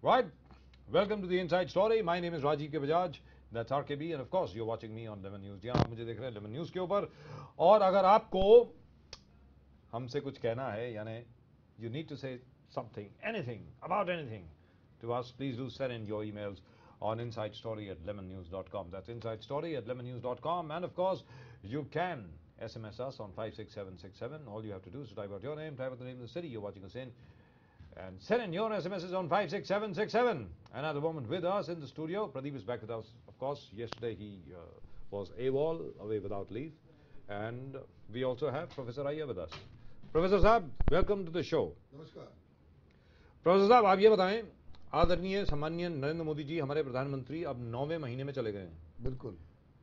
Right. Welcome to the Inside Story. My name is Rajiv K. Bajaj. That's RKB, and of course you're watching me on Lemon News. यहाँ आप मुझे देख रहे हैं Lemon News के ऊपर. और अगर आपको हमसे कुछ कहना है, यानी you need to say something, anything, about anything to us, please do send in your emails on insidestory@lemonnews.com. That's insidestory@lemonnews.com, and of course you can SMS us on 56767. All you have to do is type out your name, type out the name of the city you're watching us in, and send in your SMSs on 56767. And at the moment with us in the studio, Pradeep is back with us. Of course, yesterday he was AWOL, away without leave. And we also have Professor Iyer with us. Professor Saab, welcome to the show. नमस्कार. Professor Saab, आप ये बताएं, आदरणीय सम्माननीय नरेंद्र मोदी जी हमारे प्रधानमंत्री अब 9वें महीने में चले गए हैं. बिल्कुल.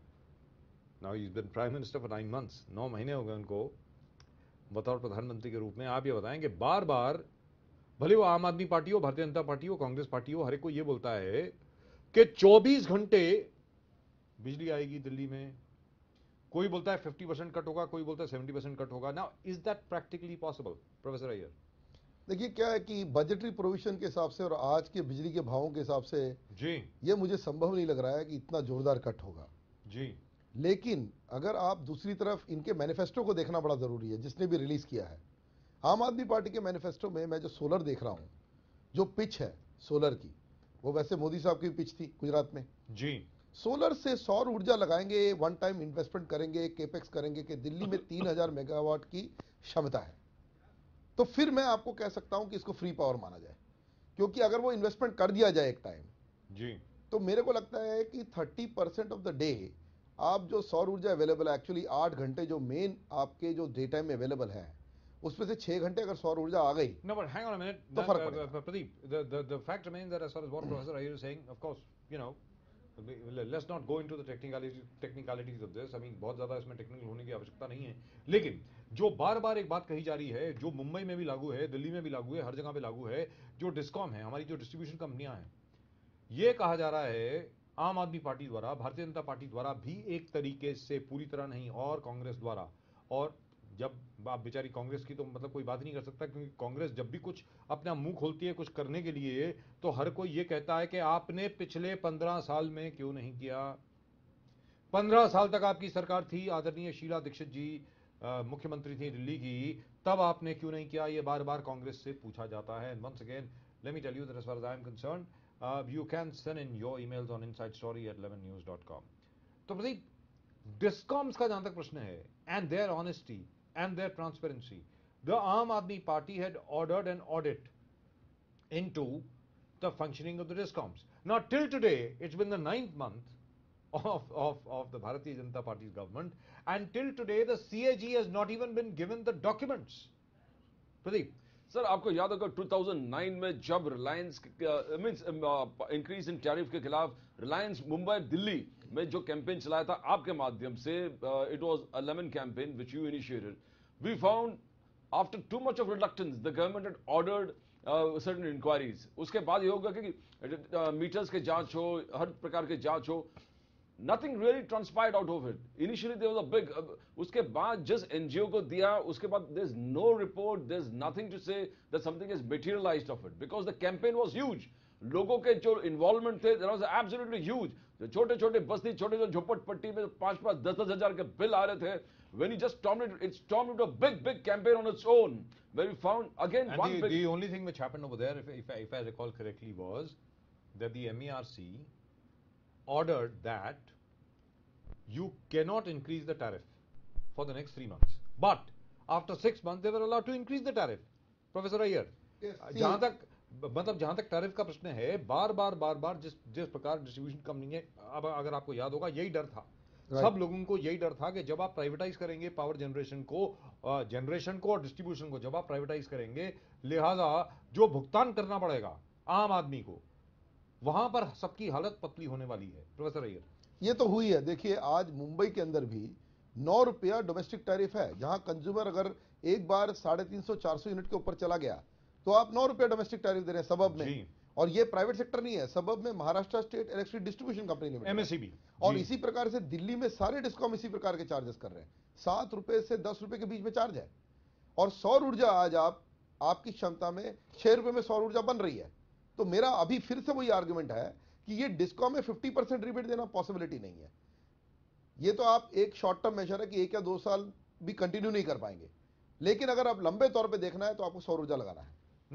Now he's been Prime Minister for 9 months. 9 महीने हो गए उनको बतौर प्रधानमंत्री के रूप में. आप ये बताएं कि बार बार भले वो आम आदमी पार्टी हो, भारतीय जनता पार्टी हो, कांग्रेस पार्टी हो, हर एक को ये बोलता है कि 24 घंटे बिजली आएगी दिल्ली में. कोई बोलता है 50% कट होगा, कोई बोलता है 70% कट होगा. Now is that practically possible, professor Iyer? देखिए क्या है कि बजटरी प्रोविजन के हिसाब से और आज के बिजली के भावों के हिसाब से जी ये मुझे संभव नहीं लग रहा है कि इतना जोरदार कट होगा. जी. लेकिन अगर आप दूसरी तरफ इनके मैनिफेस्टो को देखना बड़ा जरूरी है, जिसने भी रिलीज किया है. आम आदमी पार्टी के मैनिफेस्टो में मैं जो सोलर देख रहा हूं, जो पिच है सोलर की, वो वैसे मोदी साहब की पिच थी गुजरात में. जी. सोलर से सौर ऊर्जा लगाएंगे, वन टाइम इन्वेस्टमेंट करेंगे, केपेक्स करेंगे कि दिल्ली में 3000 मेगावाट की क्षमता है. तो फिर मैं आपको कह सकता हूं कि इसको फ्री पावर माना जाए, क्योंकि अगर वो इन्वेस्टमेंट कर दिया जाए एक टाइम जी, तो मेरे को लगता है कि 30% ऑफ द डे आप जो सौर ऊर्जा अवेलेबल है, एक्चुअली 8 घंटे जो मेन आपके जो डे टाइम में अवेलेबल है, उसमें से 6 घंटे अगर सौर ऊर्जा आ गई. No, but hang on a minute. तो फर्क पड़ेगा. Pradeep, the fact remains that as far as what Professor Iyer is saying, of course, you know, let's not go into the technicalities of this. I mean, बहुत ज़्यादा इसमें technical होने की आवश्यकता नहीं है. लेकिन जो बार बार एक बात कही जा रही है, जो मुंबई में भी लागू है, दिल्ली में भी लागू है, हर जगह पे लागू है, जो डिस्कॉम है, हमारी जो डिस्ट्रीब्यूशन कंपनियां हैं, ये कहा जा रहा है आम आदमी पार्टी द्वारा, भारतीय जनता पार्टी द्वारा भी एक तरीके से, पूरी तरह नहीं, और कांग्रेस द्वारा. और जब आप बेचारी कांग्रेस की तो मतलब कोई बात नहीं कर सकता, क्योंकि कांग्रेस जब भी कुछ अपना मुंह खोलती है कुछ करने के लिए, तो हर कोई ये कहता है कि आपने पिछले 15 साल में क्यों नहीं किया. 15 साल तक आपकी सरकार थी, आदरणीय शीला दीक्षित जी मुख्यमंत्री थी दिल्ली की, तब आपने क्यों नहीं किया, ये बार बार कांग्रेस से पूछा जाता है. Once again let me tell you that as far as I am concerned, you can send in your emails on insidestory@lemonnews.com. तो प्रदीप, डिस्कॉम्स का जहां तक प्रश्न है, and their honesty and their transparency, the Aam Aadmi Party had ordered an audit into the functioning of the discoms. Now till today, it's been the 9th month of the Bharatiya Janata Party's government, and till today the CAG has not even been given the documents. Pradeep, sir आपको याद होगा 2009 में जब Reliance means increase in tariff के खिलाफ रिलायंस मुंबई दिल्ली में जो campaign चलाया था आपके माध्यम से, it was a lemon campaign which you initiated. We found after too much of reluctance the government had ordered certain inquiries. उसके बाद ये होगा कि मीटर्स के जांच हो, हर प्रकार के जांच हो. Nothing really transpired out of it. Initially there was a big उसके बाद just NGO को दिया, उसके बाद there's no report, there's nothing to say that something is materialized of it, because the campaign was huge. लोगों के जो involvement थे, that was absolutely huge. जो छोटे छोटे बस्ती, छोटे छोटे झोपड़पट्टी में 5-5, 10-10 हजार के बिल आ रहे थे, when he just stormed it stormed into a big campaign on its own, where we found again and one the only thing which happened over there, if I recall correctly, was that the MERC ordered that you cannot increase the tariff for the next 3 months, but after 6 months they were allowed to increase the tariff. Professor Iyer, जहां तक tariff का प्रश्न है, बार बार जिस प्रकार distribution company है, अब अगर आपको याद होगा, यही डर था, सब लोगों को यही डर था कि जब आप प्राइवेटाइज करेंगे पावर जनरेशन को और डिस्ट्रीब्यूशन को, जब आप प्राइवेटाइज करेंगे, लिहाजा जो भुगतान करना पड़ेगा आम आदमी को, वहां पर सबकी हालत पतली होने वाली है. प्रोफेसर अय्यर, ये तो हुई है. देखिए आज मुंबई के अंदर भी 9 रुपया डोमेस्टिक टैरिफ है, जहां कंज्यूमर अगर एक बार 350-400 यूनिट के ऊपर चला गया तो आप 9 रुपया डोमेस्टिक टैरिफ दे रहे हैं सबब में. और ये प्राइवेट सेक्टर नहीं है, सबब में Maharashtra state electricity distribution company limited, MSEB. और इसी प्रकार से दिल्ली में सारे डिस्कॉम इसी प्रकार के चार्जेस कर रहे हैं. 7 रुपए से 10 रुपए के बीच में चार्ज है. और सौर ऊर्जा आज आपकी क्षमता में 6 रुपए में सौर ऊर्जा बन रही है, तो मेरा अभी फिर से वही आर्गुमेंट है कि ये डिस्कॉम में 50% रिबेट देना पॉसिबिलिटी नहीं है। ये तो आप एक शॉर्ट टर्म मेजर है कि 1 या 2 साल भी कंटिन्यू नहीं कर पाएंगे, लेकिन अगर आप लंबे तौर पे देखना है तो आपको सौर ऊर्जा लगाना है।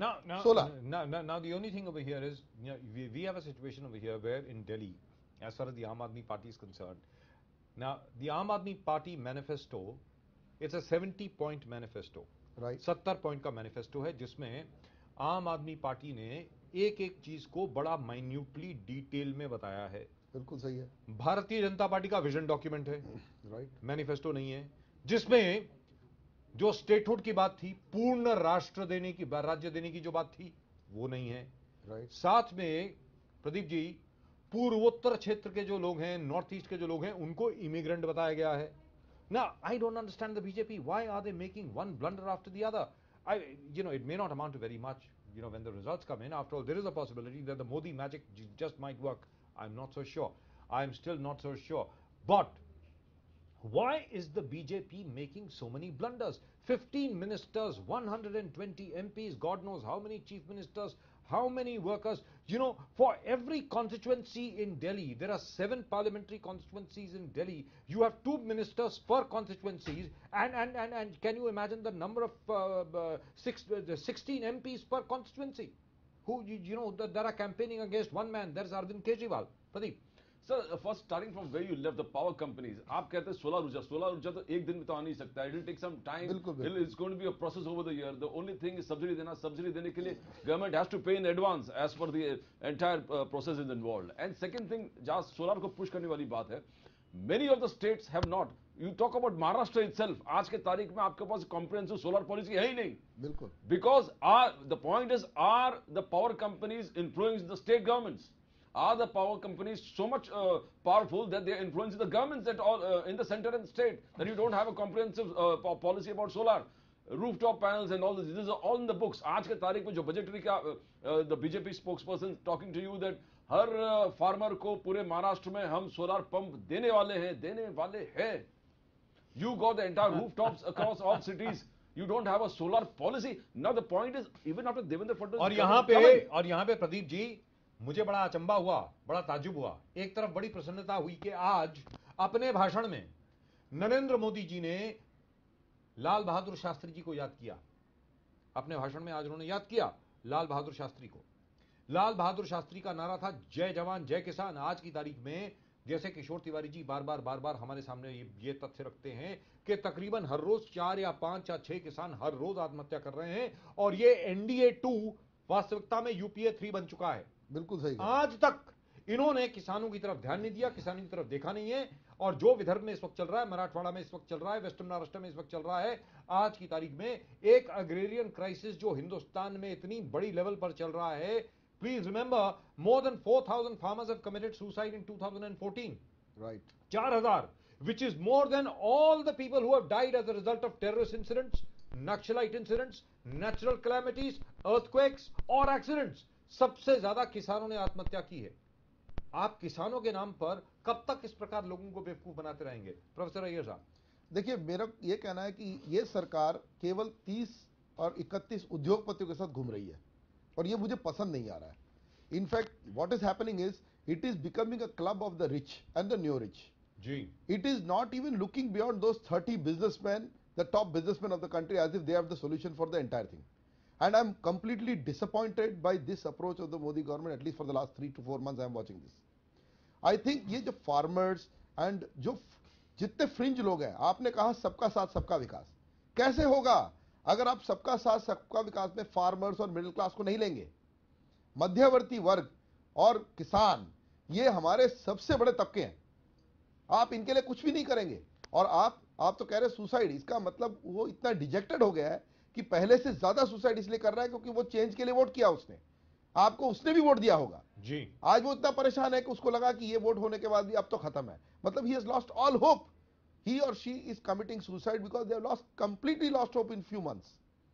Now, the only thing over here is, you know, we have a situation over here where in Delhi, as far as the Aam Aadmi Party is concerned, now the Aam Aadmi Party manifesto, it's a 70-point manifesto, right 70 point का manifesto है, जिसमें आम Aadmi party ने एक एक चीज को बड़ा माइन्यूटली डिटेल में बताया है। बिल्कुल सही है। भारतीय जनता पार्टी का विजन डॉक्यूमेंट है, राइट मैनिफेस्टो नहीं है, जिसमें जो स्टेटहुड की बात थी, पूर्ण राष्ट्र देने की, राज्य देने की जो बात थी, वो नहीं है। राइट साथ में प्रदीप जी, पूर्वोत्तर क्षेत्र के जो लोग हैं, नॉर्थ ईस्ट के जो लोग हैं, उनको इमिग्रेंट बताया गया है। Now, I don't understand the BJP. Why are they making one blunder after the other? It may not amount to very much, when the results come in. After all, there is a possibility that the Modi magic just might work. I'm not so sure. I'm still not so sure. But why is the BJP making so many blunders? 15 ministers, 120 MPs, God knows how many chief ministers, how many workers. For every constituency in Delhi, there are 7 parliamentary constituencies in Delhi. You have 2 ministers per constituencies, and can you imagine the number of 16 MPs per constituency who that are campaigning against one man? There is Arvind Kejriwal. Pradeep. Sir, first starting from where you left, the power companies. आप कहते हैं solar ऊर्जा तो एक दिन में तो आ नहीं सकता. It will take some time. बिल्कुल. It's going to be a process over the year. The only thing is subsidy देना. Subsidy देने के लिए government has to pay in advance as per the entire process is involved. And second thing, जहाँ solar को push करने वाली बात है, many of the states have not. You talk about Maharashtra itself. आज के तारीख में आपके पास comprehensive solar policy है ही नहीं. बिल्कुल. Because the point is, are the power companies influencing the state governments? Are the power companies so much powerful that they are influencing the governments at all in the center and state, that you don't have a comprehensive policy about solar, rooftop panels and all this? This is all in the books. आज के तारीख में जो budgetary का the BJP spokesperson talking to you that her farmer को पूरे महाराष्ट्र में हम solar pump देने वाले हैं. You got the entire rooftops across all cities. You don't have a solar policy. Now the point is, even after Devendra Fadnavis और यहाँ पे प्रदीप जी, मुझे बड़ा अचंबा हुआ, बड़ा ताज्जुब हुआ। एक तरफ बड़ी प्रसन्नता हुई कि आज अपने भाषण में नरेंद्र मोदी जी ने लाल बहादुर शास्त्री जी को याद किया। अपने भाषण में आज उन्होंने याद किया लाल बहादुर शास्त्री को। लाल बहादुर शास्त्री का नारा था जय जवान जय किसान। आज की तारीख में जैसे किशोर तिवारी जी बार बार हमारे सामने ये तथ्य रखते हैं कि तकरीबन हर रोज 4 या 5 या 6 किसान हर रोज आत्महत्या कर रहे हैं, और ये NDA 2 वास्तविकता में UPA 3 बन चुका है। बिल्कुल सही। आज तक इन्होंने किसानों की तरफ ध्यान नहीं दिया, किसानों की तरफ देखा नहीं है। और जो विदर्भ में इस वक्त चल रहा है, मराठवाड़ा में इस वक्त चल रहा है, वेस्टर्न महाराष्ट्र में इस वक्त चल रहा है, आज की तारीख में एक अग्रेरियन क्राइसिस जो हिंदुस्तान में इतनी बड़ी लेवल पर चल रहा है। Please remember, more than 4,000 farmers have committed suicide in 2014. Right. 4,000, which is more than all the people who have died as a result of terrorist incidents, Naxalite incidents, natural calamities, earthquakes or accidents. सबसे ज्यादा किसानों ने आत्महत्या की है। आप किसानों के नाम पर कब तक इस प्रकार लोगों को बेवकूफ बनाते रहेंगे? प्रोफेसर अय्यर साहब, देखिए, मेरा ये कहना है कि ये सरकार केवल 30 और 31 उद्योगपतियों के साथ घूम रही है, और ये मुझे पसंद नहीं आ रहा है। In fact what is happening is it is becoming a club of the rich and the new rich. जी, it is not even looking beyond those 30 businessman, the top businessman of the country, as if they have the solution for the entire thing. And I'm completely disappointed by this approach of the Modi government, at least for the last 3 to 4 months I'm watching this. I think ये जो farmers and जो जितने fringe लोग हैं, आपने कहा सबका साथ सबका विकास, कैसे होगा अगर आप सबका साथ सबका विकास में farmers और middle class को नहीं लेंगे? मध्यवर्ती वर्ग और किसान, ये हमारे सबसे बड़े तबके हैं। आप इनके लिए कुछ भी नहीं करेंगे, और आप तो कह रहे सुसाइड, इसका मतलब वो इतना डिजेक्टेड हो गया है कि पहले से ज्यादा सुसाइड इसलिए कर रहा है क्योंकि वो चेंज के लिए वोट किया उसने। आपको उसने भी वोट दिया होगा जी। आज वो इतना परेशान है कि उसको लगा कि ये वोट होने के बाद भी अब तो खत्म है, मतलब he has lost all hope. He और she is committing suicide because they have lost, completely lost hope in few months.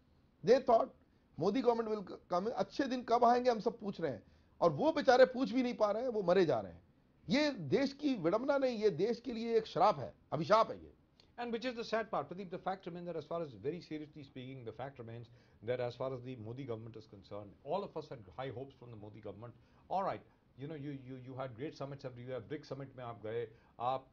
They thought Modi government will come. अच्छे दिन कब आएंगे हम सब पूछ रहे हैं, और वो बेचारे पूछ भी नहीं पा रहे हैं, वो मरे जा रहे हैं. ये देश की विडंबना नहीं, ये देश के लिए एक श्राप है, अभिशाप है ये. And which is the sad part, Pradeep, the fact remains that as far as, very seriously speaking, the fact remains that as far as the Modi government is concerned, all of us had high hopes from the Modi government. All right, you had great summits everywhere. BRICS summit में आप गए, आप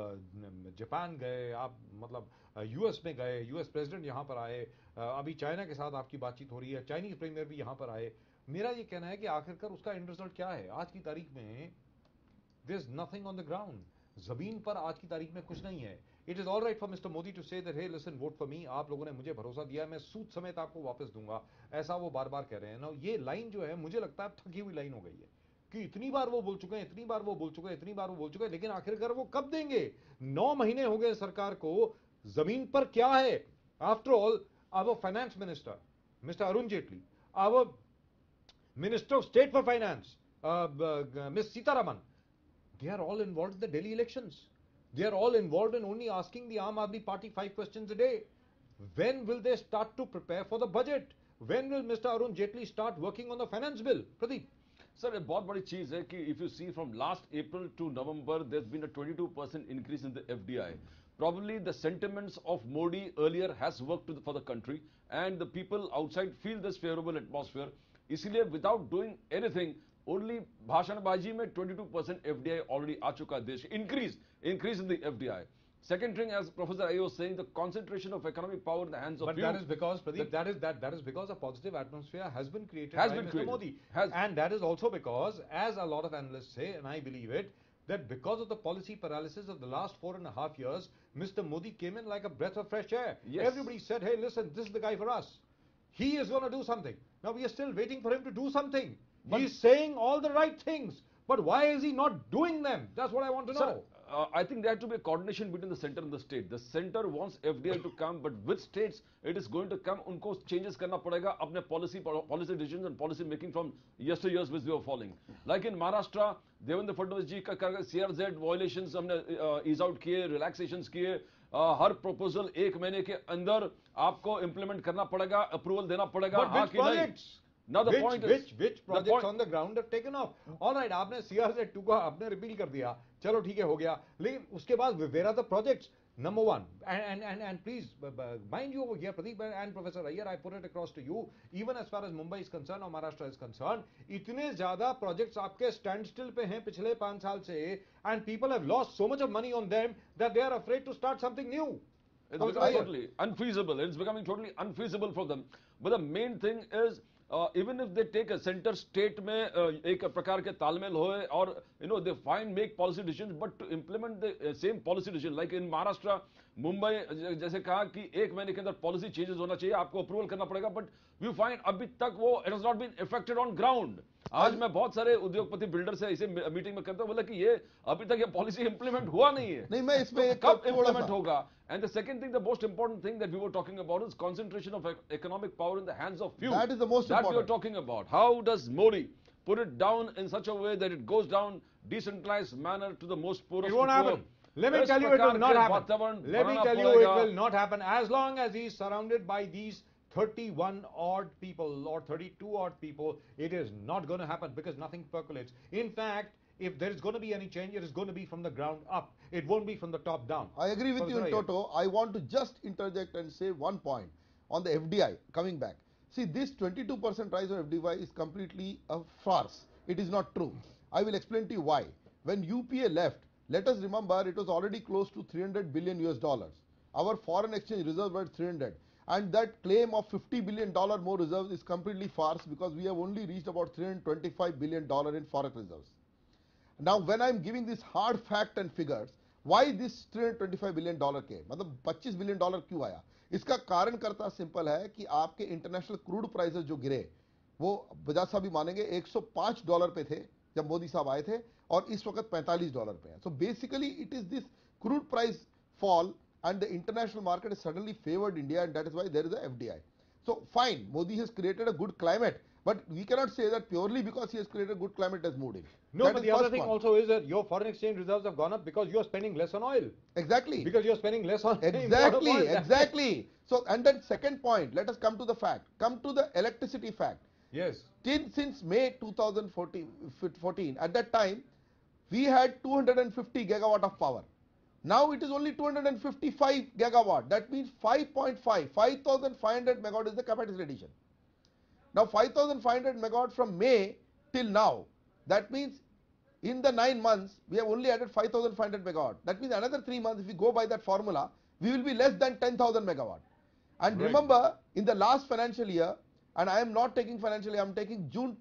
Japan गए, आप मतलब US में गए, US president यहाँ पर आए, अभी चाइना के साथ आपकी बातचीत हो रही है, चाइनीज प्रीमियर भी यहाँ पर आए. मेरा ये कहना है कि आखिरकार उसका एंड रिजल्ट क्या है आज की तारीख में? There's nothing on the ground. जमीन पर आज की तारीख में कुछ नहीं है. It is all right for Mr. Modi to say that, hey, listen, vote for me. आप लोगों ने मुझे भरोसा दिया, मैं सूद समेत आपको वापस दूंगा. ऐसा वो बार बार कह रहे हैं ना. ये लाइन जो है, मुझे लगता है थकी हुई लाइन हो गई है कि इतनी बार वो बोल चुके हैं, इतनी बार वो बोल चुके हैं, इतनी बार वो बोल चुके हैं, लेकिन आखिरकार वो कब देंगे? 9 महीने हो गए सरकार को. जमीन पर क्या है? After all, our finance minister, Mr. Arun Jaitley, our Minister of State for Finance, Ms. Sitaraman, they are all involved in the Delhi elections. They are all involved in only asking the Aam Aadmi Party 5 questions a day. When will they start to prepare for the budget? When will Mr. Arun Jaitley start working on the finance bill? Pradeep. Sir एक बहुत बड़ी चीज है कि if you see from last April to November there has been a 22% increase in the FDI. Probably the sentiments of Modi earlier has worked for the country and the people outside feel this favorable atmosphere. इसलिए without doing anything, only भाषणबाजी में 22% FDI already आ चुका है देश. Increase in the FDI. Second thing, as Professor Ayo was saying, the concentration of economic power in the hands of but few. But that is because, Pradeep, that is because a positive atmosphere has been created Has by been Mr. created. Modi. Has. And that is also because, as a lot of analysts say, and I believe it, that because of the policy paralysis of the last 4.5 years, Mr. Modi came in like a breath of fresh air. Yes. Everybody said, hey, listen, this is the guy for us. He is going to do something. Now we are still waiting for him to do something. But he's saying all the right things. But why is he not doing them? That's what I want to know. Sir, I think there has to be a coordination between the center and the state. The center wants FDI to come, but which states it is going to come, unko changes karna padega apne policy decisions and policy making from yesteryears which we were following. Like in Maharashtra, Devendra Fadnavis ji ka CRZ violations humne ease out kiye, relaxations kiye. Her proposal 1 महीने के अंदर आपको implement करना पड़ेगा, approval देना पड़ेगा. But which projects? Now the point is, which projects on the ground have taken off? All right, आपने CRZ2 का आपने repeal कर दिया, चलो ठीक है हो गया, लेकिन उसके बाद where are the projects? Number one, and please mind you over here, Pradeep and Professor Iyer, I put it across to you, even as far as Mumbai is concerned or Maharashtra is concerned, इतने ज़्यादा projects आपके standstill पे हैं पिछले 5 साल से, and people have lost so much of money on them that they are afraid to start something new. It's becoming totally unfeasible. It's becoming totally unfeasible for them. But the main thing is, even if they take a center state में एक प्रकार के तालमेल होए और they make policy decisions, but to implement the same policy decision like in Maharashtra, Mumbai जैसे कहा कि 1 महीने के अंदर policy changes होना चाहिए, आपको approval करना पड़ेगा, but we find अभी तक वो it has not been effected on ground. आज मैं बहुत सारे उद्योगपति बिल्डर से इसे मीटिंग में करता हूं, बोला कि ये अभी तक ये पॉलिसी इंप्लीमेंट हुआ नहीं है. नहीं, मैं इसमें कब इंप्लीमेंट होगा? And the second thing, the most important thing that we were talking about is concentration of economic power in the hands of few. That is the most important. That we are talking about. How does Modi put it down in such a way that it goes down decentralized manner to the most poorest? It won't happen. Let me tell you, it will not happen. Let me tell you, it will not happen as long as he is surrounded by these 31 odd people or 32 odd people. It is not going to happen because nothing percolates. In fact, if there is going to be any change, it is going to be from the ground up. It won't be from the top down. I agree with you in toto. I want to just interject and say one point on the FDI, coming back. See, this 22% rise of FDI is completely a farce. It is not true. I will explain to you why. When UPA left, let us remember it was already close to $300 billion US. Our foreign exchange reserves were 300. And that claim of $50 billion more reserves is completely farce because we have only reached about $325 billion in forex reserves. Now, when I am giving this hard fact and figures, why this $325 billion के मतलब $25 billion क्यों आया? इसका कारण करता simple है कि आपके इंटरनेशनल क्रूड प्राइसेस जो गिरे वो बजाज साहब भी मानेंगे $105 पे थे जब मोदी साहब आए थे और इस वक्त $45 पे है. So basically it is this crude price fall and the international market has suddenly favored India, and that is why there is a FDI. So fine, Modi has created a good climate, but we cannot say that purely because he has created a good climate has moved him. No, That but is the other first thing one. also is that your foreign exchange reserves have gone up because you are spending less on oil. Exactly. Because you are spending less on Exactly, oil. exactly. So, and then second point, let us come to the fact. Come to the electricity fact. Yes. Since May 2014, at that time, we had 250 gigawatt of power. Now it is only 255 gigawatt. That means 5,500 megawatt is the capacity addition. Now 5,500 megawatt from May till now. That means in the 9 months we have only added 5,500 megawatt. That means another 3 months, if we go by that formula, we will be less than 10,000 megawatt. And Right. remember, in the last financial year, and I am not taking financial year, I am taking June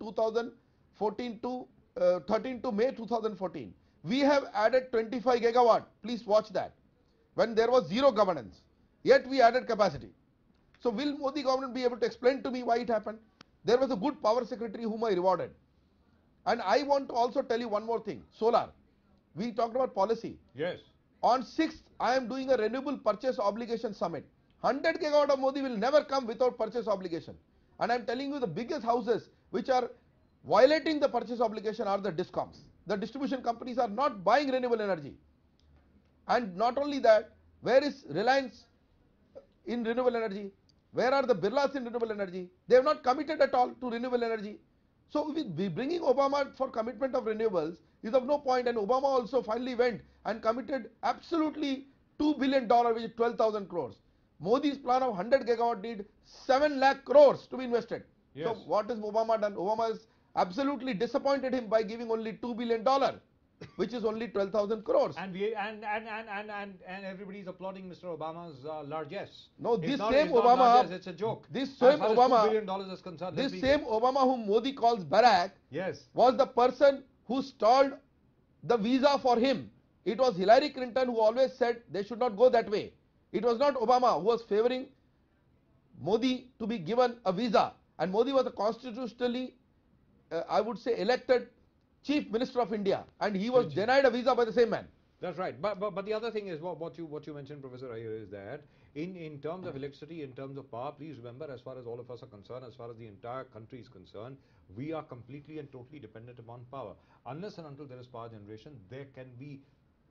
2014 to 13 to May 2014. We have added 25 gigawatt. Please watch that. When there was zero governance, yet we added capacity. So will Modi government be able to explain to me why it happened? There was a good power secretary whom I rewarded. And I want to also tell you one more thing. Solar. We talked about policy. Yes. On 6th, I am doing a renewable purchase obligation summit. 100 gigawatt of Modi will never come without purchase obligation. And I am telling you, the biggest houses which are violating the purchase obligation are the DISCOMs. The distribution companies are not buying renewable energy. And not only that, where is Reliance in renewable energy? Where are the Birlas in renewable energy? They have not committed at all to renewable energy. So we bringing Obama for commitment of renewables is of no point, and Obama also finally went and committed absolutely $2 billion, which is 12,000 crores. Modi's plan of 100 gigawatt need 7 lakh crores to be invested. Yes. So what has Obama done? Obama has absolutely disappointed him by giving only $2 billion, which is only 12,000 crores. And everybody is applauding Mr. Obama's largesse. No, It's this not- same it's not Obama- largesse, it's a joke. this As same far as Obama- $2 billion is concerned, This let's be- same Obama whom Modi calls Barack Yes. was the person who stalled the visa for him. It was Hillary Clinton who always said they should not go that way. It was not Obama who was favoring Modi to be given a visa. And Modi was a constitutionally, I would say, elected Chief Minister of India. And he was denied a visa by the same man. That's right. But the other thing is what you mentioned, Professor Iyer, is that in terms of electricity, in terms of power, please remember, as far as all of us are concerned, as far as the entire country is concerned, we are completely and totally dependent upon power. Unless and until there is power generation, there can be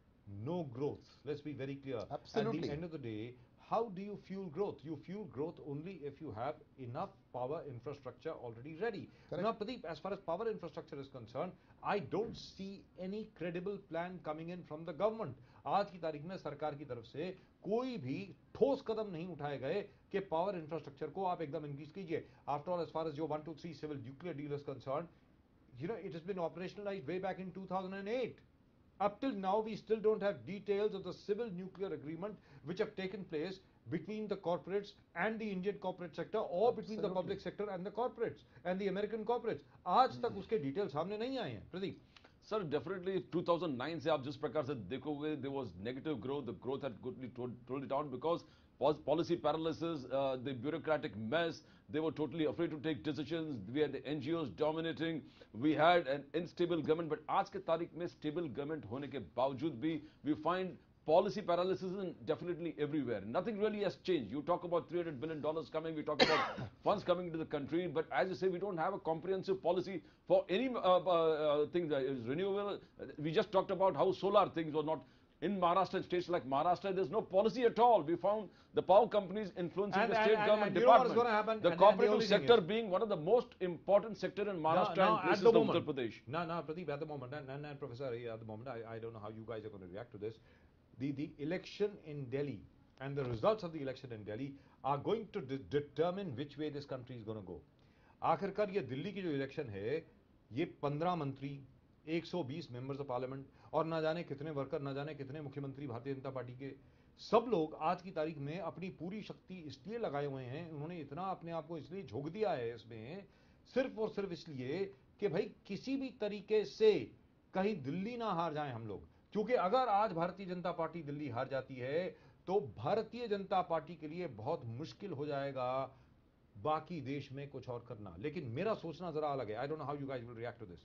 no growth. Let's be very clear. At Absolutely. the end of the day, how do you fuel growth? You fuel growth only if you have enough power infrastructure already ready. Correct. Now, Pradeep, as far as power infrastructure is concerned, I don't see any credible plan coming in from the government. आज की तारीख में सरकार की तरफ से कोई भी ठोस कदम नहीं उठाए गए कि पावर इंफ्रास्ट्रक्चर को आप एकदम इंक्रीज कीजिए. After all, as far as your 123 civil nuclear deal is concerned, you know, it has been operationalized way back in 2008. Up till now, we still don't have details of the civil nuclear agreement which have taken place between the corporates and the Indian corporate sector, or between the public sector and the corporates and the American corporates. आज तक उसके details सामने नहीं आए हैं, Pradeep. Sir, definitely 2009 से आप जिस प्रकार से देखोगे, there was negative growth. The growth had quickly told it down because policy paralysis, the bureaucratic mess. They were totally afraid to take decisions. We had the NGOs dominating. We had an unstable government. But आज के तारीख में stable government होने के बावजूद भी we find policy paralysis is definitely everywhere. Nothing really has changed. You talk about $300 billion coming, we talk about funds coming into the country, but as you say, we don't have a comprehensive policy for any thing that is renewable. We just talked about how solar things were not. In Maharashtra and states like Maharashtra, there's no policy at all. We found the power companies influencing the state government you know what is department. going to happen? The And the cooperative only thing sector is- being one of the most important sector in Maharashtra and at places the of moment, Uttar Pradesh. No, Pradeep, at the moment, and Professor, at the moment, I don't know how you guys are going to react to this. The election in Delhi and the results of the election in Delhi are going to determine which way this country is going to go. आखिरकार ये दिल्ली की जो election है, ये 15 मंत्री, 120 members of parliament और ना जाने कितने वर्कर, ना जाने कितने मुख्यमंत्री भारतीय जनता पार्टी के, सब लोग आज की तारीख में अपनी पूरी शक्ति इसलिए लगाए हुए हैं, उन्होंने इतना अपने आप को इसलिए झोंक दिया है इसमें, सिर्फ और सिर्फ इसलिए कि भाई किसी भी तरीके से कहीं दिल्ली ना हार जाएं हम लोग. क्योंकि अगर आज भारतीय जनता पार्टी दिल्ली हार जाती है तो भारतीय जनता पार्टी के लिए बहुत मुश्किल हो जाएगा बाकी देश में कुछ और करना. लेकिन मेरा सोचना जरा अलग है. I don't know how you guys will react to this.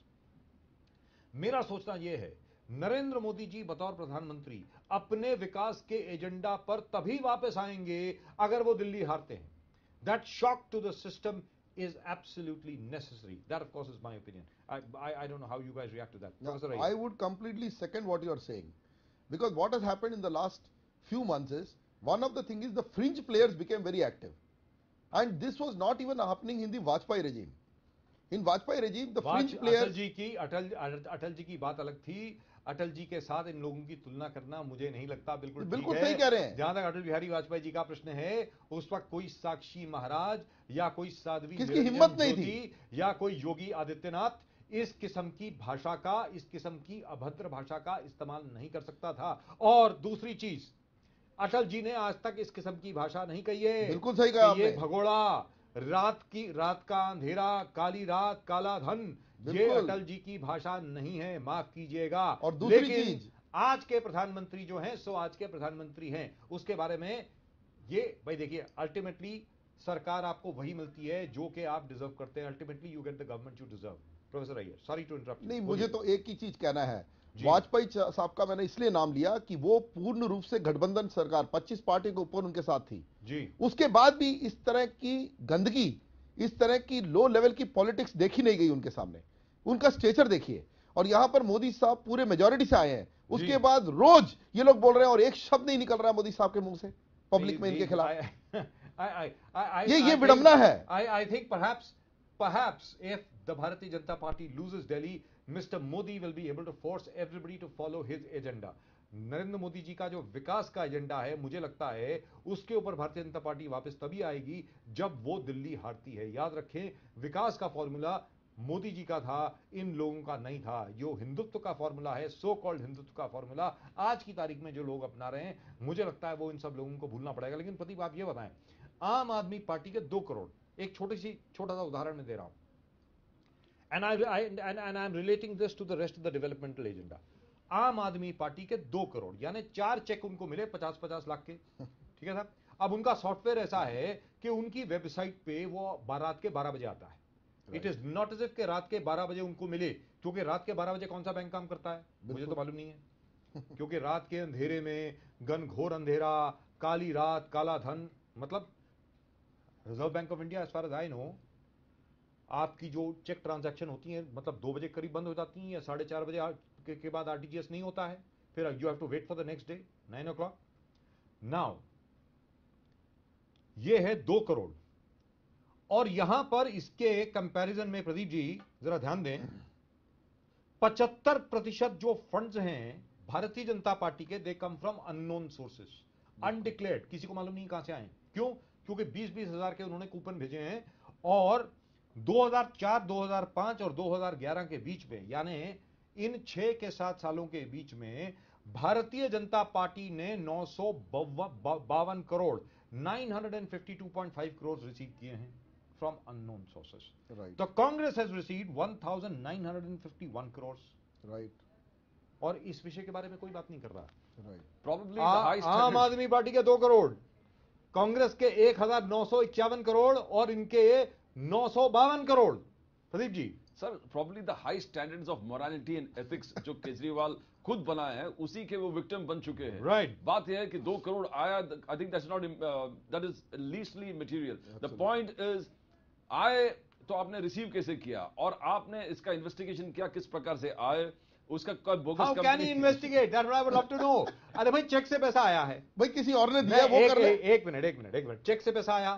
मेरा सोचना यह है, नरेंद्र मोदी जी बतौर प्रधानमंत्री अपने विकास के एजेंडा पर तभी वापस आएंगे अगर वो दिल्ली हारते हैं. That shock to the system is absolutely necessary. That, of course, is my opinion. I don't know how you guys react to that. Now, Professor I would completely second what you are saying, because what has happened in the last few months is, one of the things is the fringe players became very active, and this was not even happening in the Vajpayee regime. In Vajpayee regime, the fringe Atal players. Ji की अटल जी की बात अलग थी। अटल जी के साथ इन लोगों की तुलना करना मुझे नहीं लगता बिल्कुल ठीक है। सही कह रहे हैं। जहां तक अटल बिहारी वाजपेयी जी का प्रश्न है, उस वक्त कोई साक्षी महाराज या कोई साध्वी किसकी निरंजन हिम्मत नहीं ज्योति या कोई योगी आदित्यनाथ इस किस्म की भाषा का, इस किस्म की अभद्र भाषा का इस्तेमाल नहीं कर सकता था। और दूसरी चीज, अटल जी ने आज तक इस किस्म की भाषा नहीं कही है। बिल्कुल सही कहा कि ये आपने। भगोड़ा, रात का अंधेरा, काली रात, काला धन, ये बिल्कुल। अटल जी की भाषा नहीं है, माफ कीजिएगा। और दूसरी लेकिन चीज, आज के प्रधानमंत्री जो हैं, सो आज के प्रधानमंत्री हैं, उसके बारे में ये भाई देखिए, अल्टीमेटली सरकार आपको वही मिलती है जो कि आप डिजर्व करते हैं। Ultimately you get the government you deserve. Professor Iyer, sorry to interrupt. नहीं, मुझे तो एक ही चीज कहना है, जी। वाजपेयी साहब का मैंने इसलिए नाम लिया कि वो पूर्ण रूप से गठबंधन सरकार 25 पार्टी के ऊपर उनके साथ थी जी। उसके बाद भी इस तरह की गंदगी, इस तरह की लो लेवल की पॉलिटिक्स देखी नहीं गई उनके सामने। उनका स्टेचर देखिए। और यहां पर मोदी साहब पूरे मेजॉरिटी से आए हैं, उसके बाद रोज ये लोग बोल रहे हैं और एक शब्द नहीं निकल रहा है मोदी साहब के मुंह से पब्लिक में इनके खिलाफ। ये विडंबना है। I think perhaps if the Bharatiya Janata Party loses Delhi, Mr. Modi will be able to force everybody to follow his agenda. Narendra Modi ji का जो विकास का एजेंडा है, मुझे लगता है उसके ऊपर भारतीय जनता पार्टी वापस तभी आएगी जब वो दिल्ली हारती है। याद रखें, विकास का फॉर्मूला मोदी जी का था, इन लोगों का नहीं था। जो हिंदुत्व का फॉर्मूला है, सो कॉल्ड हिंदुत्व का फॉर्मूला आज की तारीख में जो लोग अपना रहे हैं, मुझे लगता है वो इन सब लोगों को भूलना पड़ेगा। लेकिन प्रदीप, आप ये बताएं, आम आदमी पार्टी के 2 करोड़, एक छोटा सा उदाहरण मैं दे रहा हूं, and I'm relating this to the rest of the developmental agenda. आम आदमी पार्टी के 2 करोड़ यानी 4 चेक उनको मिले 50-50 लाख के, ठीक है साहब। अब उनका सॉफ्टवेयर ऐसा है कि उनकी वेबसाइट पे वो रात के 12 बजे आता है। It is not as if के रात के 12 बजे उनको मिले, क्योंकि रात के 12 बजे कौन सा बैंक काम करता है मुझे तो मालूम नहीं है। क्योंकि रात के अंधेरे में, घनघोर अंधेरा, काली रात, काला धन, मतलब reserve bank of India, as far as I know, आपकी जो चेक ट्रांजैक्शन होती है मतलब 2 बजे करीब बंद हो जाती हैं या 4:30 बजे के बाद आरटीजीएस नहीं होता है, फिर you have to wait for the next day 9 o'clock। Now ये है 2 करोड़, और यहां पर इसके कंपैरिजन में प्रदीप जी जरा ध्यान दें, 75% जो फंड्स हैं भारतीय जनता पार्टी के, they come from unknown sources, undeclared, किसी को मालूम नहीं कहां से आए। क्यों? क्योंकि 20-20 हजार के उन्होंने कूपन भेजे हैं। और 2004, 2005 और 2011 के बीच में, यानी इन 6 के 7 सालों के बीच में भारतीय जनता पार्टी ने 952 करोड़ 952.5 करोड़ रिसीव किए हैं फ्रॉम अननोन सोर्सेस। तो Congress has received 1951 crore. Right. और इस विषय के बारे में कोई बात नहीं कर रहा। Probably the आम आदमी पार्टी के 2 करोड़, कांग्रेस के 1951 करोड़ और इनके 952 crore. Pradeep ji, sir, probably the high standards of morality and ethics जो केजरीवाल खुद बनाए हैं, उसी के वो विक्टिम बन चुके हैं। राइट। बात यह है कि 2 करोड़ आया, I think that's not, that is leastly material. The point is, आए तो आपने रिसीव कैसे किया, और आपने इसका इन्वेस्टिगेशन किया किस प्रकार से आए, उसका कोई bogus how can he investigate, that I would love to know. अरे भाई, चेक से पैसा आया है भाई, किसी और ने दिया, वो कर ले। एक मिनट, चेक से पैसा आया,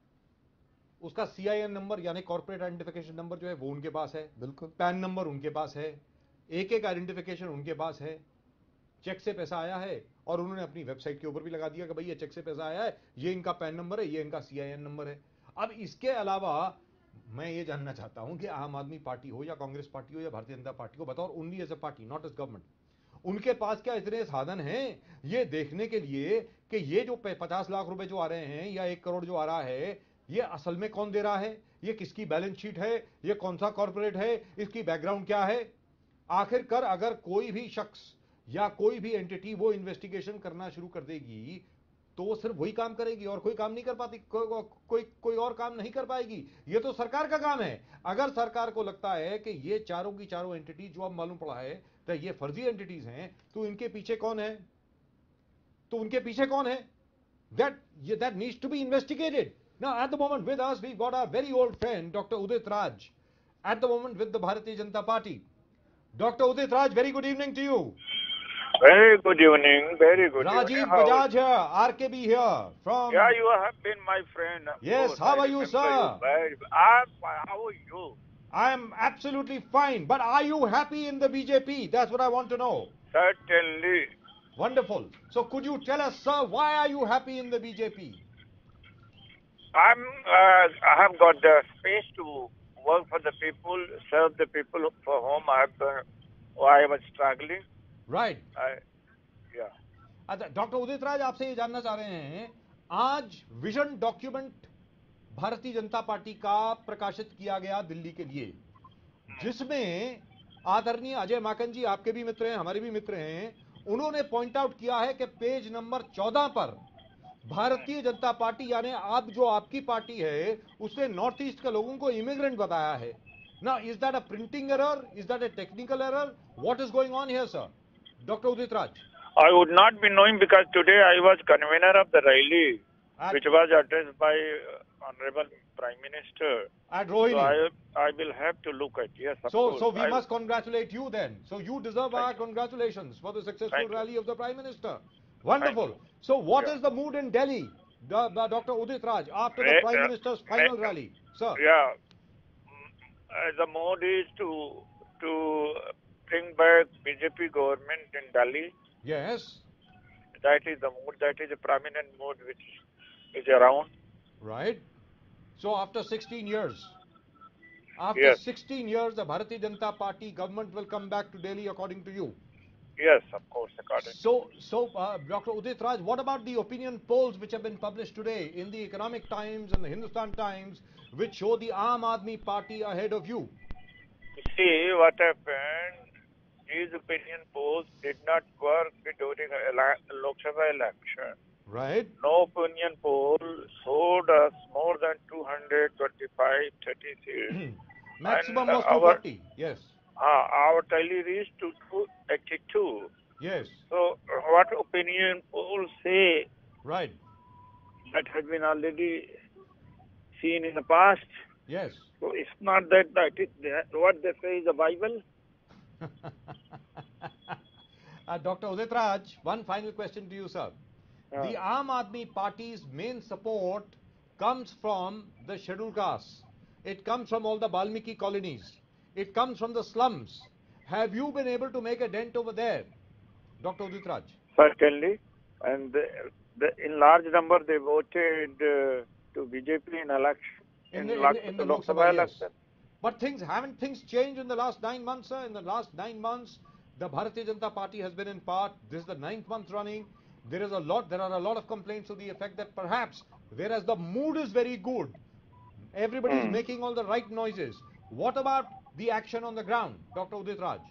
उसका CIN नंबर यानी कॉर्पोरेट आइडेंटिफिकेशन नंबर जो है वो उनके पास है, बिल्कुल। पैन नंबर उनके पास है, एक आइडेंटिफिकेशन उनके पास है। चेक से पैसा आया है और उन्होंने अपनी वेबसाइट के ऊपर भी लगा दिया कि भाई ये चेक से पैसा आया है, ये इनका पैन नंबर है, ये इनका CIN नंबर है। अब इसके अलावा मैं ये जानना चाहता हूं कि आम आदमी पार्टी हो या कांग्रेस पार्टी हो या भारतीय जनता पार्टी को, बताओ only as a party, not as government, उनके पास क्या इतने साधन हैं ये देखने के लिए कि ये जो 50 लाख रुपए जो आ रहे हैं या 1 करोड़ जो आ रहा है, ये असल में कौन दे रहा है, ये किसकी बैलेंस शीट है, ये कौन सा कॉर्पोरेट है, इसकी बैकग्राउंड क्या है। आखिरकार अगर कोई भी शख्स या कोई भी एंटिटी वो इन्वेस्टिगेशन करना शुरू कर देगी तो वो सिर्फ वही काम करेगी और कोई काम नहीं कर पाती, कोई और काम नहीं कर पाएगी। ये तो सरकार का काम है। अगर सरकार को लगता है कि ये चारों की चारों एंटिटी जो अब मालूम पड़ा है तो ये फर्जी एंटिटीज हैं, तो इनके पीछे कौन है, that needs to be investigated. Now, at the moment with us, we've got our very old friend, Dr. Udit Raj, at the moment with the Bharatiya Janata Party. Dr. Udit Raj, very good evening to you. Very good evening, very good Rajiv evening. Bajaj here, RKB here from... Yeah, you have been my friend. Yes, course, how I are you, remember sir? you. How are you? I am absolutely fine. But are you happy in the BJP? That's what I want to know. Certainly. Wonderful. So could you tell us, sir, why are you happy in the BJP? I have got the space to work for the people, serve the people for whom I was struggling. Right. Yeah. अच्छा, doctor Udit Raj आपसे ये जानना चाह रहे हैं, आज vision document भारतीय जनता पार्टी का प्रकाशित किया गया दिल्ली के लिए, जिसमें आदरणीय अजय माकन जी, आपके भी मित्र हैं, हमारे भी मित्र हैं, उन्होंने पॉइंट आउट किया है कि पेज नंबर 14 पर भारतीय जनता पार्टी यानी आप जो आपकी पार्टी है उसने नॉर्थ ईस्ट के लोगों को इमिग्रेंट बताया है. Now, is that a printing error? Is that a technical error? What is going on here, sir? Dr. Udit Raj. I would not be knowing because today I was convener of the rally, which was addressed by Honorable Prime Minister. At Rohini. So I will have to look at, yes, of course. So we must congratulate you then. So you deserve our congratulations for the successful rally of the Prime Minister. Wonderful. So what is the mood in Delhi, Dr. Udit Raj, after the Prime Minister's final rally? Sir. Yeah. The mood is to bring back BJP government in Delhi. Yes. That is the mood. That is a prominent mood which is around. Right. So after 16 years, Yes. 16 years, the Bharatiya Janata Party government will come back to Delhi, according to you. Yes, of course, according. So, Dr. Udit Raj, what about the opinion polls which have been published today in the Economic Times and the Hindustan Times, which show the Aam Aadmi Party ahead of you? See what happened. These opinion polls did not work during Lok Sabha election. Right. No opinion poll showed us more than 225, 30 seats. Maximum And was 240. Yes. Our tally reached to 282. Yes. So what opinion polls say Right. that has been already seen in the past. Yes. So it's not that what they say is the Bible. Dr. Udit Raj, one final question to you, sir. The Aam Aadmi Party's main support comes from the scheduled castes. It comes from all the Balmiki colonies. It comes from the slums. Have you been able to make a dent over there, Dr. Udit Raj? Certainly. And in large number they voted to BJP in election. In the Lok Sabha election. But haven't things changed in the last 9 months, sir? In the last 9 months, the Bharatiya Janata Party has been in part. This is the 9th month running. There are a lot of complaints to the effect that perhaps, whereas the mood is very good, everybody is making all the right noises. What about the action on the ground, Dr. Udit Raj?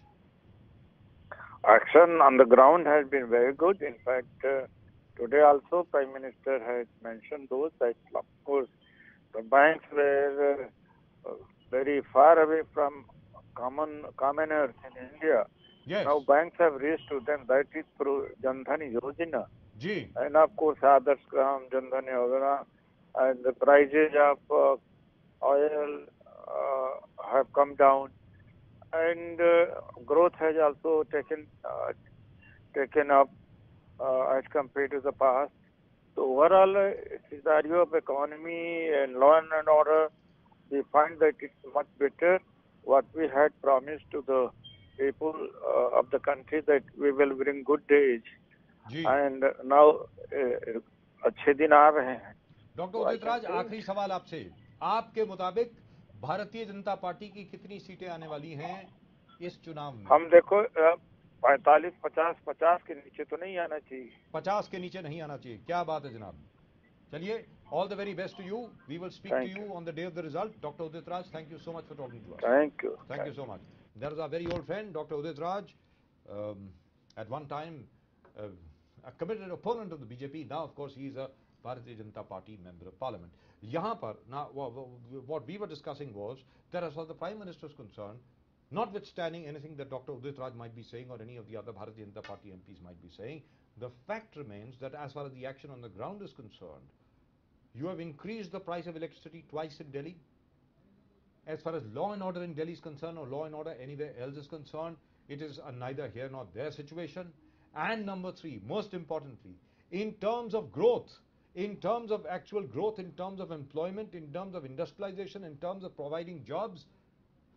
Action on the ground has been very good. In fact, today also Prime Minister has mentioned those that, of course, the banks were very far away from commoners in India. Yes. Now banks have reached to them. That is through Jan Dhan Yojana. Ji. And of course, Adarsh Gram, Jan Dhan Yojana, and the prices of oil have come down, and growth has also taken up as compared to the past. So overall, scenario of economy and law and order, we find that it's much better. What we had promised to the people of the country that we will bring good days, and now अच्छे दिन आ रहे हैं. Doctor Udit राज, आखिरी सवाल आपसे, आपके मुताबिक भारतीय जनता पार्टी की कितनी सीटें आने वाली हैं इस चुनाव में? हम देखो 45, 50 के नीचे तो नहीं आना चाहिए. 50 के नीचे नहीं आना चाहिए. क्या बात है जनाब. चलिए, all the very best to you. We will speak to you on the day of the result. Dr. Udit Raj, thank you so much for talking to us. Thank you. Thank you so much. There is our very old friend, Dr. Udit Raj, at one time a committed opponent of the BJP. Now, of course, he is a Bharatiya Janata Party member of Parliament. Yahan par, now, what we were discussing was that as far as the Prime Minister is concerned, notwithstanding anything that Dr. Udit Raj might be saying or any of the other Bharatiya Janata Party MPs might be saying, the fact remains that as far as the action on the ground is concerned, you have increased the price of electricity twice in Delhi. As far as law and order in Delhi is concerned, or law and order anywhere else is concerned, it is a neither here nor there situation. And number 3, most importantly, in terms of growth, in terms of actual growth, in terms of employment, in terms of industrialization, in terms of providing jobs,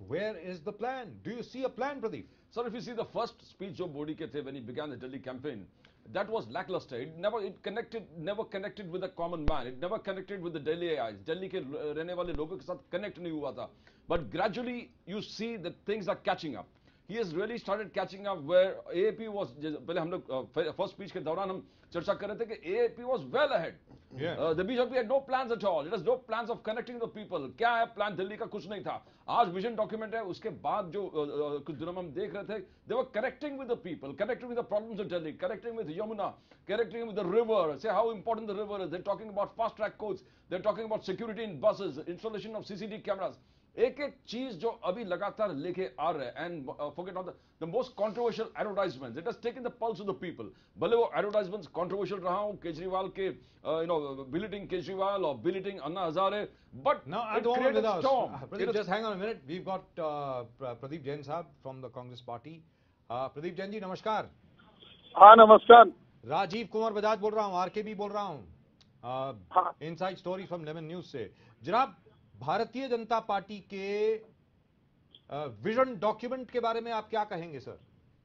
Where is the plan? Do you see a plan, Pradeep? Sir, if you see the first speech of Modi ke the when he began the Delhi campaign, that was lackluster. It never connected with the common man. It never connected with the Delhiites. Delhi के रहने वाले लोगों के साथ connect नहीं हुआ था. But gradually you see that things are catching up. He has really started catching up where AAP was. पहले हम लोग first speech के दौरान हम चर्चा कर रहे थे कि AAP was well ahead. Yeah. The BJP had no plans at all. It has no plans of connecting the people. क्या है प्लान? दिल्ली का कुछ नहीं था. आज विजन डॉक्यूमेंट है. उसके बाद जो कुछ दिनों में हम देख रहे थे, they were connecting with the people, connecting with the problems of Delhi, connecting with Yamuna, connecting with the river. Say how important the river is. They're talking about fast track codes. They're talking about security in buses, installation of CCTV cameras. एक एक चीज जो अभी लगातार लेके आ रहे हैं and forget on the most controversial advertisements. It has taken the pulse of the people. भले वो एडवर्टाइजमेंट्स कंट्रोवर्शियल रहा हो, केजरीवाल के बिलिटिंग केजरीवाल और belittling Anna Hazare, but Now, I don't want to Pradeep, just hang on a minute. We've got Pradeep Jain Sahab from the Congress Party. Pradeep Jain ji नमस्कार. हाँ नमस्कार. राजीव कुमार बजाज बोल रहा हूँ, आरकेबी बोल रहा हूँ, इनसाइड स्टोरी फ्रॉम 11 न्यूज से. जनाब, भारतीय जनता पार्टी के विजन डॉक्यूमेंट के बारे में आप क्या कहेंगे सर?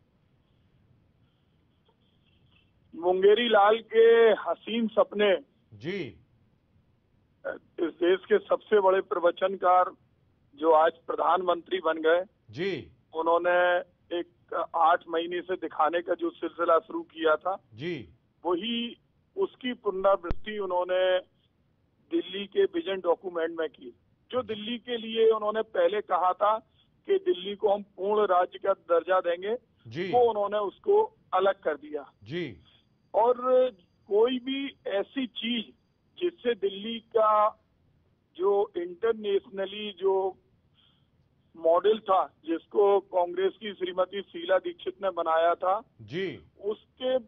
मुंगेरी लाल के हसीन सपने जी, इस देश के सबसे बड़े प्रवचनकार जो आज प्रधानमंत्री बन गए जी, उन्होंने एक 8 महीने से दिखाने का जो सिलसिला शुरू किया था जी, वही उसकी पुनरावृत्ति उन्होंने दिल्ली के विजन डॉक्यूमेंट में की. जो दिल्ली के लिए उन्होंने पहले कहा था कि दिल्ली को हम पूर्ण राज्य का दर्जा देंगे, जी, वो उन्होंने उसको अलग कर दिया. जी, और कोई भी ऐसी चीज जिससे दिल्ली का जो इंटरनेशनली जो मॉडल था, जिसको कांग्रेस की श्रीमती शीला दीक्षित ने बनाया था, जी, उसके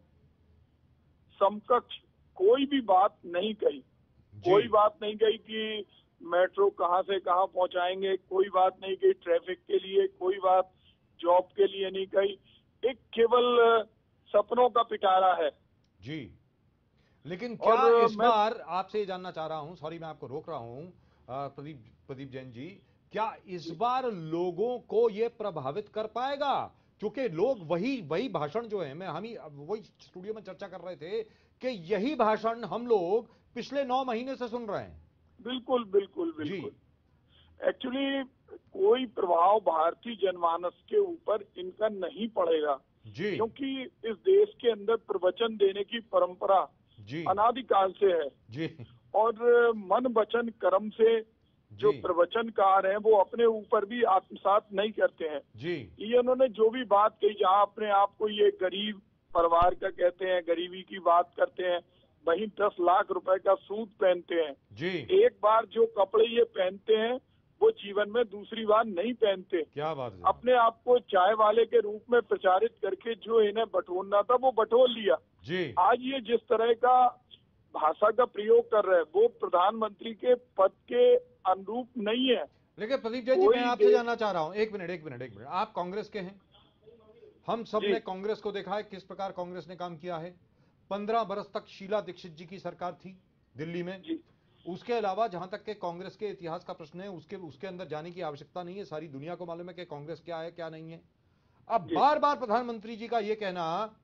समकक्ष कोई भी बात नहीं कही. कोई बात नहीं कही कि मेट्रो कहां से कहां पहुंचाएंगे, कोई बात नहीं कही ट्रैफिक के लिए, कोई बात जॉब के लिए नहीं कही. एक केवल सपनों का पिटारा है. जी. लेकिन क्या और इस बार आपसे ये जानना चाह रहा हूं, सॉरी मैं आपको रोक रहा हूं प्रदीप जैन जी, क्या इस बार लोगों को ये प्रभावित कर पाएगा? क्योंकि लोग वही भाषण जो है, हम ही वही स्टूडियो में चर्चा कर रहे थे कि यही भाषण हम लोग पिछले 9 महीने से सुन रहे हैं. बिल्कुल बिल्कुल बिल्कुल. एक्चुअली कोई प्रभाव भारतीय जनमानस के ऊपर इनका नहीं पड़ेगा जी, क्योंकि इस देश के अंदर प्रवचन देने की परंपरा जी, अनादिकाल से है. जी, और मन वचन कर्म से जो जी, प्रवचनकार हैं वो अपने ऊपर भी आत्मसात नहीं करते हैं. जी, ये उन्होंने जो भी बात कही, जहाँ अपने आप को ये गरीब परिवार का कहते हैं, गरीबी की बात करते हैं, वहीं 10 लाख रुपए का सूट पहनते हैं. जी, एक बार जो कपड़े ये पहनते हैं वो जीवन में दूसरी बार नहीं पहनते. क्या बात है. अपने आप को चाय वाले के रूप में प्रचारित करके जो इन्हें बटोरना था वो बटोर लिया. जी, आज ये जिस तरह का भाषा का प्रयोग कर रहे हैं वो प्रधानमंत्री के पद के अनुरूप नहीं है. लेकिन प्रदीप जैन जी, मैं आपसे जानना चाह रहा हूं, एक मिनट, आप कांग्रेस के हैं, हम सब ने कांग्रेस को देखा है किस प्रकार कांग्रेस ने काम किया है. 15 बरस तक शीला दीक्षित जी की सरकार थी दिल्ली में. उसके अलावा जहां तक के कांग्रेस के इतिहास का प्रश्न है, उसके अंदर जाने की आवश्यकता नहीं है. सारी दुनिया को मालूम है कि कांग्रेस क्या है क्या नहीं है. अब बार बार प्रधानमंत्री जी का यह कहना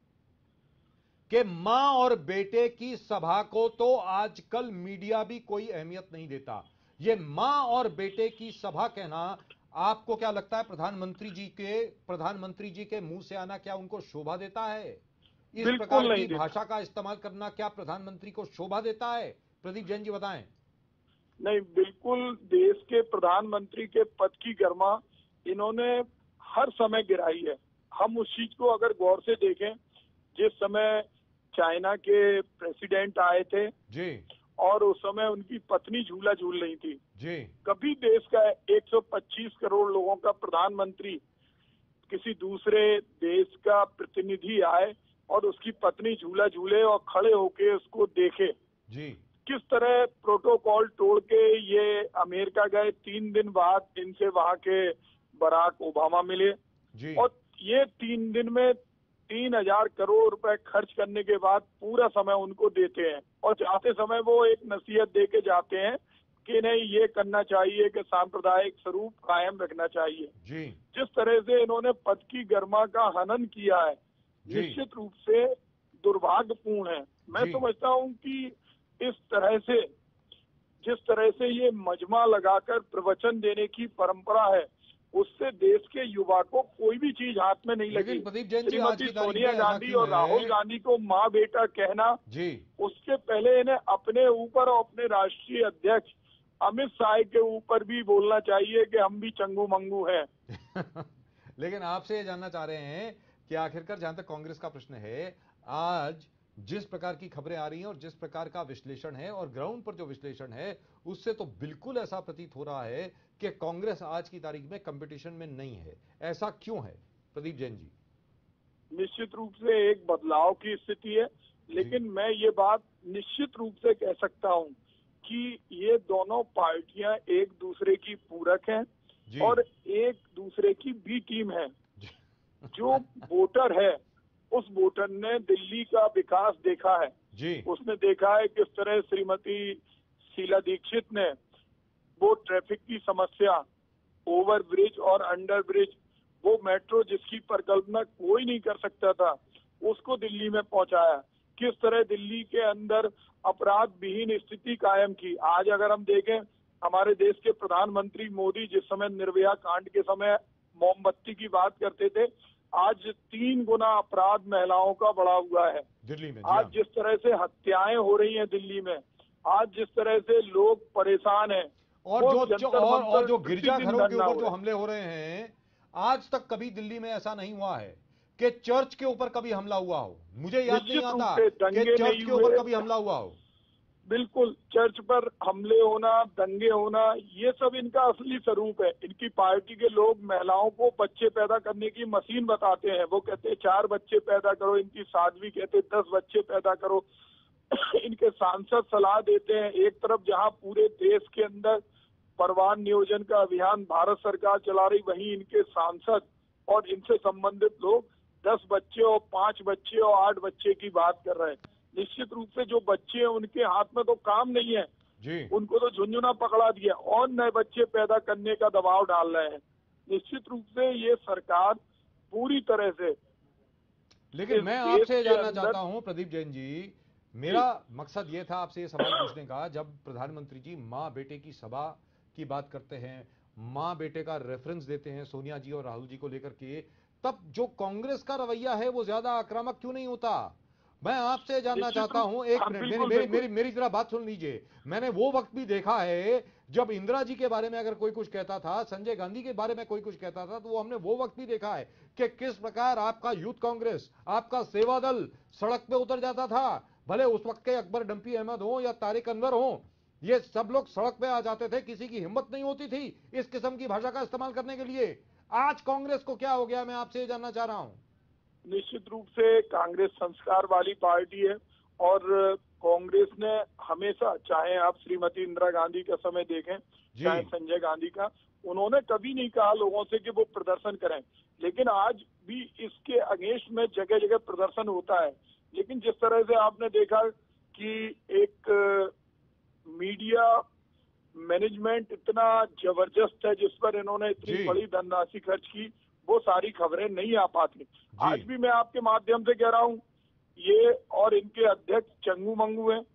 कि मां और बेटे की सभा को तो आजकल मीडिया भी कोई अहमियत नहीं देता. ये मां और बेटे की सभा कहना आपको क्या लगता है प्रधानमंत्री जी के मुंह से आना क्या उनको शोभा देता है? इस प्रकार की भाषा का इस्तेमाल करना क्या प्रधानमंत्री को शोभा देता है? प्रदीप जैन जी बताएं. नहीं, बिल्कुल देश के प्रधानमंत्री के पद की गरिमा इन्होंने हर समय गिराई है. हम उस चीज को अगर गौर से देखें, जिस समय चाइना के प्रेसिडेंट आए थे जी, और उस समय उनकी पत्नी झूला झूल रही थी जी, कभी देश का 125 करोड़ लोगों का प्रधानमंत्री किसी दूसरे देश का प्रतिनिधि आए और उसकी पत्नी झूला झूले और खड़े होके उसको देखे जी, किस तरह प्रोटोकॉल तोड़ के ये अमेरिका गए. 3 दिन बाद इनसे वहां के बराक ओबामा मिले जी, और ये 3 दिन में 3000 करोड़ रुपए खर्च करने के बाद पूरा समय उनको देते हैं और जाते समय वो एक नसीहत दे के जाते हैं कि नहीं ये करना चाहिए कि सांप्रदायिक स्वरूप कायम रखना चाहिए। जी जिस तरह से इन्होंने पद की गरिमा का हनन किया है, जी। निश्चित रूप से दुर्भाग्यपूर्ण है। मैं जी। समझता हूं कि इस तरह से, जिस तरह से ये मजमा लगाकर प्रवचन देने की परंपरा है, उससे देश के युवा को कोई भी चीज हाथ में नहीं लगी। लेकिन प्रदीप जैन जी, आज श्रीमती की तारीख सोनिया में ऐसा गांधी क्यों और है? राहुल गांधी को माँ बेटा कहना, जी उसके पहले इन्हें अपने ऊपर और अपने राष्ट्रीय अध्यक्ष अमित शाह के ऊपर भी बोलना चाहिए कि हम भी चंगू मंगू हैं। लेकिन आपसे ये जानना चाह रहे हैं कि आखिरकार जहां तक कांग्रेस का प्रश्न है, आज जिस प्रकार की खबरें आ रही हैं और जिस प्रकार का विश्लेषण है और ग्राउंड पर जो विश्लेषण है, उससे तो बिल्कुल ऐसा प्रतीत हो रहा है कि कांग्रेस आज की तारीख में कंपटीशन में नहीं है। ऐसा क्यों है प्रदीप जैन जी? निश्चित रूप से एक बदलाव की स्थिति है, लेकिन मैं ये बात निश्चित रूप से कह सकता हूं कि ये दोनों पार्टियां एक दूसरे की पूरक हैं जी। और एक दूसरे की बी टीम है। जी। जो वोटर है, उस वोटर ने दिल्ली का विकास देखा है। जी उसने देखा है किस तरह श्रीमती शीला दीक्षित ने वो ट्रैफिक की समस्या, ओवर ब्रिज और अंडर ब्रिज, वो मेट्रो जिसकी परिकल्पना कोई नहीं कर सकता था, उसको दिल्ली में पहुंचाया। किस तरह दिल्ली के अंदर अपराध विहीन स्थिति कायम की। आज अगर हम देखें, हमारे देश के प्रधानमंत्री मोदी जिस समय निर्भया कांड के समय मोमबत्ती की बात करते थे, आज 3 गुना अपराध महिलाओं का बढ़ा हुआ है। दिल्ली में। आज जिस तरह से हत्याएं हो रही हैं दिल्ली में, आज जिस तरह से लोग परेशान हैं, और वो जो जंतर और मंतर जो प्रतिदिन गिरजाघरों के धरना ऊपर हो जो रहा है। हमले हो रहे हैं, आज तक कभी दिल्ली में ऐसा नहीं हुआ है कि चर्च के ऊपर कभी हमला हुआ हो। मुझे याद नहीं निश्चित रूप आता से कि दंगे चर्च नहीं के ऊपर हुए। कभी हमला हुआ हो। बिल्कुल, चर्च पर हमले होना, दंगे होना, ये सब इनका असली स्वरूप है। इनकी पार्टी के लोग महिलाओं को बच्चे पैदा करने की मशीन बताते हैं। वो कहते हैं 4 बच्चे पैदा करो, इनकी साध्वी कहते हैं 10 बच्चे पैदा करो। इनके सांसद सलाह देते हैं, एक तरफ जहां पूरे देश के अंदर परिवार नियोजन का अभियान भारत सरकार चला रही, वहीं इनके सांसद और इनसे संबंधित लोग 10 बच्चे और 5 बच्चे और 8 बच्चे की बात कर रहे हैं। निश्चित रूप से जो बच्चे हैं उनके हाथ में तो काम नहीं है जी। उनको तो झुंझुना पकड़ा दिया और नए बच्चे पैदा करने का दबाव डाल रहे हैं। निश्चित रूप से ये सरकार पूरी तरह से, लेकिन इस मैं देश आपसे के जानना अंदर- चाहता हूं प्रदीप जैन जी, मेरा मकसद ये था आपसे ये सवाल पूछने का, जब प्रधानमंत्री जी माँ बेटे की सभा की बात करते हैं, माँ बेटे का रेफरेंस देते हैं सोनिया जी और राहुल जी को लेकर के, तब जो कांग्रेस का रवैया है वो ज्यादा आक्रामक क्यों नहीं होता? मैं आपसे जानना निश्चित चाहता रूप- हूं, एक हाँ, मिनट बिल्कुल, मेरी बिल्कुल। मेरी मेरी जरा बात सुन लीजिए। मैंने वो वक्त भी देखा है जब इंदिरा जी के बारे में अगर कोई कुछ कहता था, संजय गांधी के बारे में कोई कुछ कहता था, तो वो हमने वो वक्त भी देखा है कि किस प्रकार आपका यूथ कांग्रेस, आपका सेवा दल सड़क पे उतर जाता था। भले उस वक्त के अकबर डंपी अहमद हो या तारिक अनवर हो, ये सब लोग सड़क पे आ जाते थे, किसी की हिम्मत नहीं होती थी इस किस्म की भाषा का इस्तेमाल करने के लिए। आज कांग्रेस को क्या हो गया, मैं आपसे ये जानना चाह रहा हूं। निश्चित रूप से कांग्रेस संस्कार वाली पार्टी है और कांग्रेस ने हमेशा, चाहे आप श्रीमती इंदिरा गांधी का समय देखें, चाहे संजय गांधी का, उन्होंने कभी नहीं कहा लोगों से कि वो प्रदर्शन करें। लेकिन आज भी इसके अगेंस्ट में जगह जगह प्रदर्शन होता है। लेकिन जिस तरह से आपने देखा कि एक मीडिया मैनेजमेंट इतना जबरदस्त है जिस पर इन्होंने इतनी बड़ी धनराशि खर्च की, वो सारी खबरें नहीं आ पाती। आज भी मैं आपके माध्यम से कह रहा हूं, ये और इनके अध्यक्ष चंगू मंगू हैं।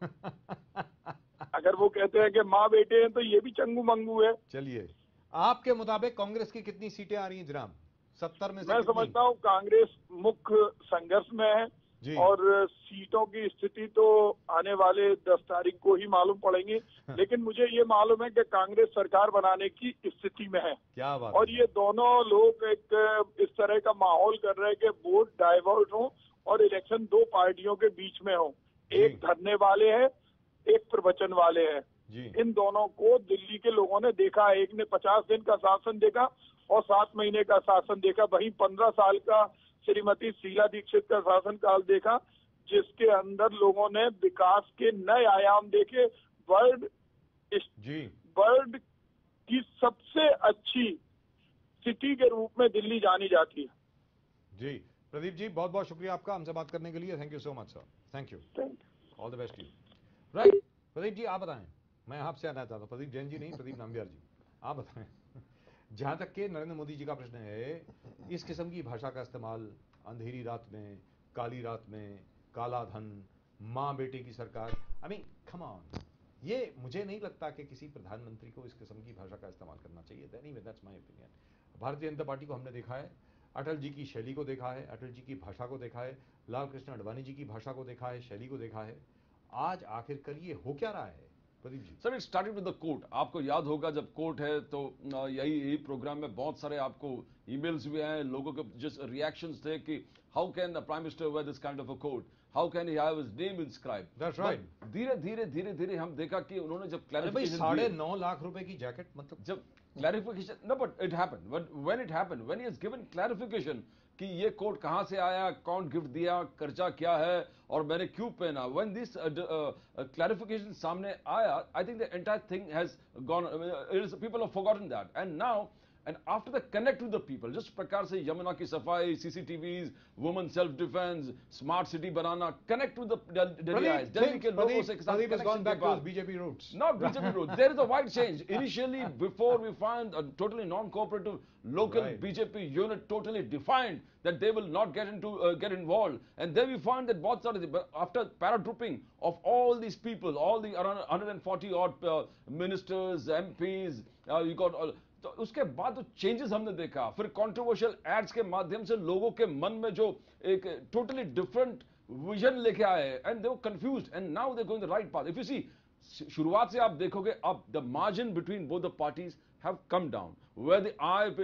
अगर वो कहते हैं कि माँ बेटे हैं तो ये भी चंगू मंगू है। चलिए, आपके मुताबिक कांग्रेस की कितनी सीटें आ रही हैं जनाब? 70 में से मैं समझता हूँ कांग्रेस मुख्य संघर्ष में है और सीटों की स्थिति तो आने वाले 10 तारीख को ही मालूम पड़ेंगी। लेकिन मुझे ये मालूम है कि कांग्रेस सरकार बनाने की स्थिति में है। क्या बात और ये दोनों लोग एक इस तरह का माहौल कर रहे हैं कि वोट डाइवर्ट हो और इलेक्शन 2 पार्टियों के बीच में हो। एक धरने वाले हैं, एक प्रवचन वाले हैं। इन दोनों को दिल्ली के लोगों ने देखा। एक ने 50 दिन का शासन देखा और 7 महीने का शासन देखा। वहीं 15 साल का श्रीमती शीला दीक्षित का शासनकाल देखा, जिसके अंदर लोगों ने विकास के नए आयाम देखे। वर्ल्ड की सबसे अच्छी सिटी के रूप में दिल्ली जानी जाती है। जी प्रदीप जी, बहुत बहुत शुक्रिया आपका हमसे बात करने के लिए। Thank you so much sir. Thank you, all the best you. Right Pradeep ji, आप बताएं। मैं आपसे आना चाहता हूँ, प्रदीप जैन जी नहीं, प्रदीप नाम्बियार जी, आप बताएं। जहां तक के नरेंद्र मोदी जी का प्रश्न है, इस किस्म की भाषा का इस्तेमाल अंधेरी रात में, काली रात में, काला धन, माँ बेटे की सरकार, आई मीन कम ऑन, ये मुझे नहीं लगता कि किसी प्रधानमंत्री को इस किस्म की भाषा का इस्तेमाल करना चाहिए। Anyway that's my opinion. Bharatiya Janata party को हमने देखा है, अटल जी की शैली को देखा है, अटल जी की भाषा को देखा है, लाल कृष्ण आडवाणी जी की भाषा को देखा है, शैली को देखा है। आज आखिरकार ये हो क्या रहा है Pradeep ji? Sir, it started with the court. आपको याद होगा जब कोर्ट है तो यही प्रोग्राम में बहुत सारे आपको ईमेल्स भी आए, लोगों के जिस रिएक्शंस थे कि how can the prime minister wear this kind of a coat, how can he have his name inscribe. That's right. धीरे धीरे हम देखा कि उन्होंने जब अरे भाई क्लैरिफिकेशन 9.5 लाख रुपए की जैकेट, मतलब जब clarification, no but it happened when it happened, when he has given clarification कि ये कोट कहां से आया, कौन गिफ्ट दिया, खर्चा क्या है और मैंने क्यों पहना, व्हेन दिस क्लैरिफिकेशन सामने आया, I think the entire thing has gone, it is people have forgotten that and now and after the connect with the people, जिस प्रकार से यमुना की सफाई, CCTVs, women self defense, smart city banana, connect with the Delhi eyes, Delhi के लोगों से Pradeep has gone back to his BJP roots. Not BJP route. There is a wide change. Initially, before we find a totally non-cooperative local Right. BJP unit totally defined that they will not get involved, and then we find that both sides. But after paratrooping of all these people, all the around 140 odd ministers, MPs, you got all. तो उसके बाद जो changes हमने देखा, फिर controversial ads के माध्यम से लोगों के मन में जो एक टोटली डिफरेंट विजन लेके आए, and they were confused and now they going the right path. If you see, शुरुआत से आप देखोगे अब the margin between both the parties have come down, where the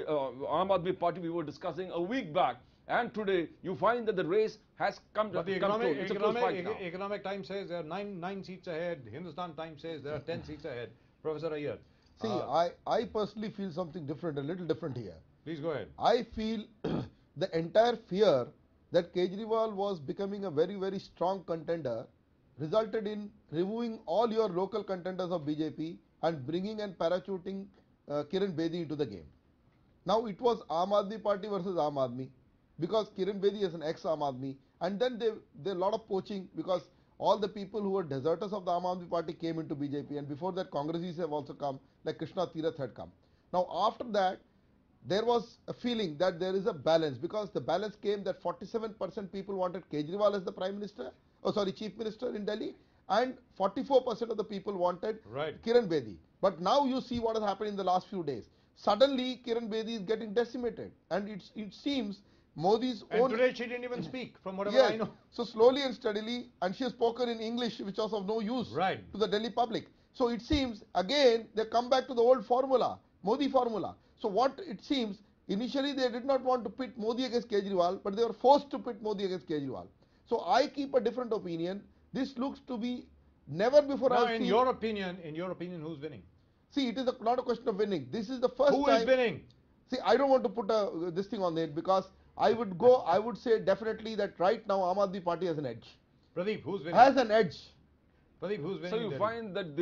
Aam Aadmi party we were discussing a week back, and today you find that the race has come But the come close. It's a close fight now. economic Times says there are nine seats ahead. Hindustan Times says there are 10 seats ahead. Professor Iyer, See, I personally feel something different, a little different here. please go ahead. I feel the entire fear that Kejriwal was becoming a very, very strong contender resulted in removing all your local contenders of BJP and bringing and parachuting Kiran Bedi into the game. Now it was Aam Aadmi Party versus Aam Aadmi, because Kiran Bedi is an ex-Aam Aadmi, and then there a lot of poaching because all the people who were deserters of the Aam Aadmi Party came into BJP, and before that Congressis have also come, like Krishna Tirath had come. Now after that, there was a feeling that there is a balance, because the balance came that 47% people wanted Kejriwal as the Prime Minister, Chief Minister in Delhi, and 44% of the people wanted Right. Kiran Bedi. But now you see what has happened in the last few days. Suddenly Kiran Bedi is getting decimated, and it seems Modi's And own... today she didn't even speak, from whatever Yes. I know. So slowly and steadily, and she has spoken in English, which was of no use Right. to the Delhi public. So it seems again they come back to the old formula, Modi formula. So what it seems, initially they did not want to pit Modi against Kejriwal, but they were forced to pit Modi against Kejriwal. So I keep a different opinion. This looks to be never before. Now, I've in seen- your opinion, who's winning? See, it is not a question of winning. This is the first Who time. is winning? See, I don't want to put this thing on it, because I would say definitely that right now Aam Aadmi Party has an edge. Pradeep, who's winning? Has an edge. Pradeep, who's winning? So you Delhi? find that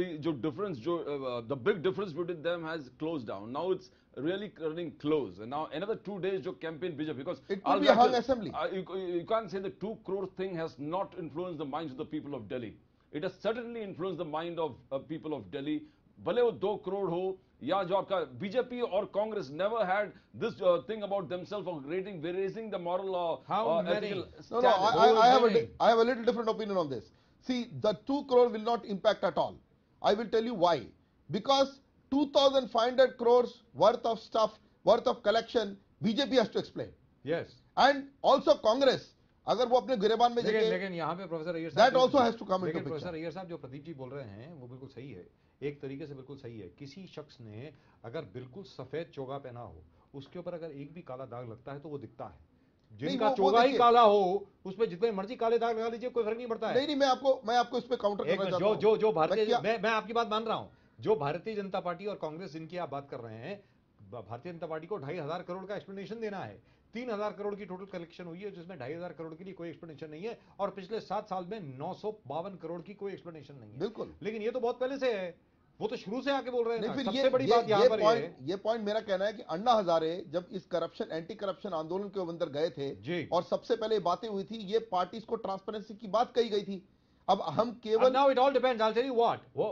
the big difference between them has closed down. Now it's really running close. And now another 2 days जो campaign BJP, because It could be a hung assembly. You can't say the 2 crore thing has not influenced the minds of the people of Delhi. It has certainly influenced the mind of people of Delhi. भले वो 2 crore हो या जो आपका BJP or Congress never had this thing about themselves of raising the moral How many? ethical No, standards. I have a little different opinion on this. See, the 2 crore will not impact at all. I will tell you why. Because 2,500 crores worth of stuff, worth of collection, BJP has to explain. Yes. And also Congress, अगर वो अपने गिरेबान में लेकिन जगह, लेकिन यहाँ पे professor Iyer That साहब also has to come into लेकिन picture. प्रोफेसर अय्यर साहब जो प्रदीप जी बोल रहे हैं वो बिल्कुल सही है, एक तरीके से बिल्कुल सही है। किसी शख्स ने अगर बिल्कुल सफेद चोगा पहना हो, उसके ऊपर अगर एक भी काला दाग लगता है तो वो दिखता है। जिनका वो चोगा ही देखिए। काला हो, उस पे जितने मर्जी काले दाग लगा लीजिए, कोई फर्क नहीं पड़ता है। नहीं मैं आपको इस पे काउंटर एक करना मिनट, चाहता हूं। जो भारतीय, क्या- मैं आपकी बात मान रहा हूं, जो भारतीय जनता पार्टी और कांग्रेस जिनकी आप बात कर रहे हैं, भारतीय जनता पार्टी को 2,500 करोड़ का एक्सप्लेनेशन देना है। 3,000 करोड़ की टोटल कलेक्शन हुई है, जिसमें 2,500 करोड़ के लिए कोई एक्सप्लेनेशन नहीं है, और पिछले 7 साल में 952 करोड़ की कोई एक्सप्लेनेशन नहीं है। बिल्कुल। लेकिन ये तो बहुत पहले से है, वो तो शुरू से आके बोल रहे हैं नहीं, ना। फिर सबसे बड़ी बात यहाँ पर ये पॉइंट मेरा कहना है कि अन्ना हजारे जब इस करप्शन, एंटी करप्शन आंदोलन के अंदर गए थे, जी। और सबसे पहले बातें हुई थी, ये पार्टीज को ट्रांसपेरेंसी की बात कही गई थी। अब हम केवल now it all depends. I'll tell you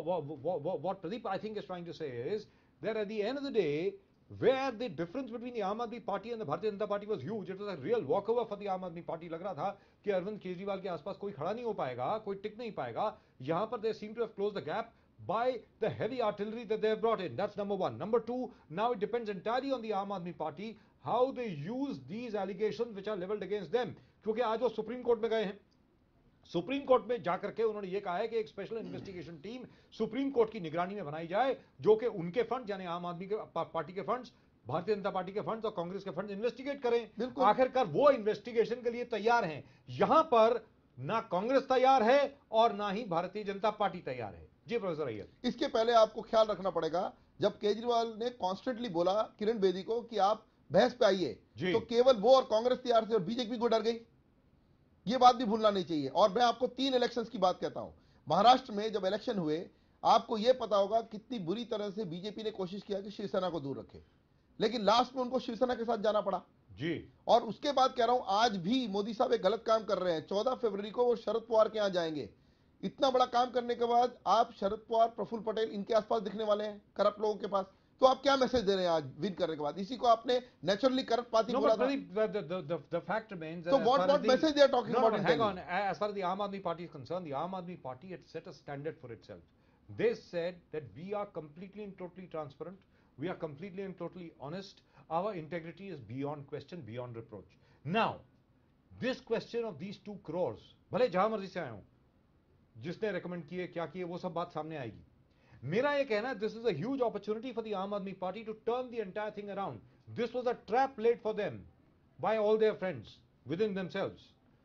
what Pradeep I think is trying to say is that at the end of the day, where the difference between the Aam Aadmi Party and the Bharatiya Janata Party was huge, it was a real walkover for the Aam Aadmi Party. लग रहा था कि अरविंद केजरीवाल के आसपास कोई खड़ा नहीं हो पाएगा, कोई टिक नहीं पाएगा. यहाँ पर they seem to have closed the gap by the heavy artillery that they have brought in. That's number one. Number two, now it depends entirely on the Aam Aadmi Party how they use these allegations which are leveled against them. क्योंकि आज वो supreme court में गए हैं. Supreme court में जाकर के उन्होंने ये कहा है कि एक special investigation team supreme court की निगरानी में बनाई जाए, जो कि उनके फंड यानी आम आदमी के पार्टी के फंड्स, भारतीय जनता पार्टी के फंड्स और कांग्रेस के फंड्स इन्वेस्टिगेट करें. आखिरकार वो इन्वेस्टिगेशन के लिए तैयार हैं. यहां पर ना कांग्रेस तैयार है और ना ही भारतीय जनता पार्टी तैयार है. जी प्रोफेसर अय्यर, इसके पहले आपको ख्याल रखना पड़ेगा, जब केजरीवाल ने कॉन्स्टेंटली बोला किरण बेदी को कि आप बहस पे आइए, तो केवल वो और कांग्रेस तैयार थे और बीजेपी को डर गई. ये बात भी भूलना नहीं चाहिए. और मैं आपको 3 इलेक्शंस की बात कहता हूं. महाराष्ट्र में जब इलेक्शन हुए, आपको यह पता होगा कितनी बुरी तरह से बीजेपी ने कोशिश किया कि शिवसेना को दूर रखे, लेकिन लास्ट में उनको शिवसेना के साथ जाना पड़ा जी. और उसके बाद कह रहा हूं, आज भी मोदी साहब एक गलत काम कर रहे हैं. 14 फरवरी को वो शरद पवार के यहां जाएंगे. इतना बड़ा काम करने के बाद आप शरद पवार, प्रफुल्ल पटेल इनके आसपास दिखने वाले हैं, करप्ट लोगों के पास. तो आप क्या मैसेज दे रहे हैं आज विन करने के बाद? इसी को आपने नेचुरली करप्ट पार्टी बोला था. The fact remains that So what message they are talking about? Hang on. As far as the Aam Aadmi Party is concerned, the Aam Aadmi Party had set a standard for itself. They said that we are completely and totally transparent. We are completely and totally honest. Our integrity is beyond question, beyond reproach. Now, this question of these 2 crores, भले जहां मर्जी से आए हों, जिसने recommend किए, क्या किए, वो सब बात सामने आएगी. मेरा ये कहना है, this is a huge opportunity for the Aam Aadmi Party to turn the entire thing around. This was a trap laid for them by all their friends within themselves.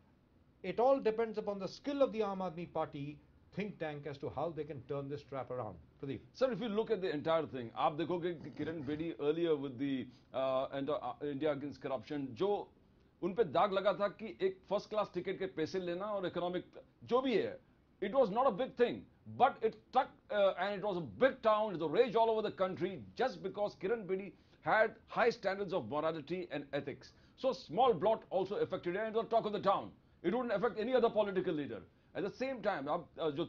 It all depends upon the skill of the Aam Aadmi Party think tank as to how they can turn this trap around. Pradeep. Sir, if you look at the entire thing, आप देखोगे कि Kiran Bedi earlier with the India Against Corruption, जो उन पे दाग लगा था कि एक फर्स्ट क्लास टिकट के पैसे लेना और इकोनॉमिक जो भी है, it was not a big thing, but it stuck and it was a big town, it was a rage all over the country just because Kiran Bedi had high standards of morality and ethics. So small blot also affected it and it was talk of the town. It wouldn't affect any other political leader. At the same time, आप जो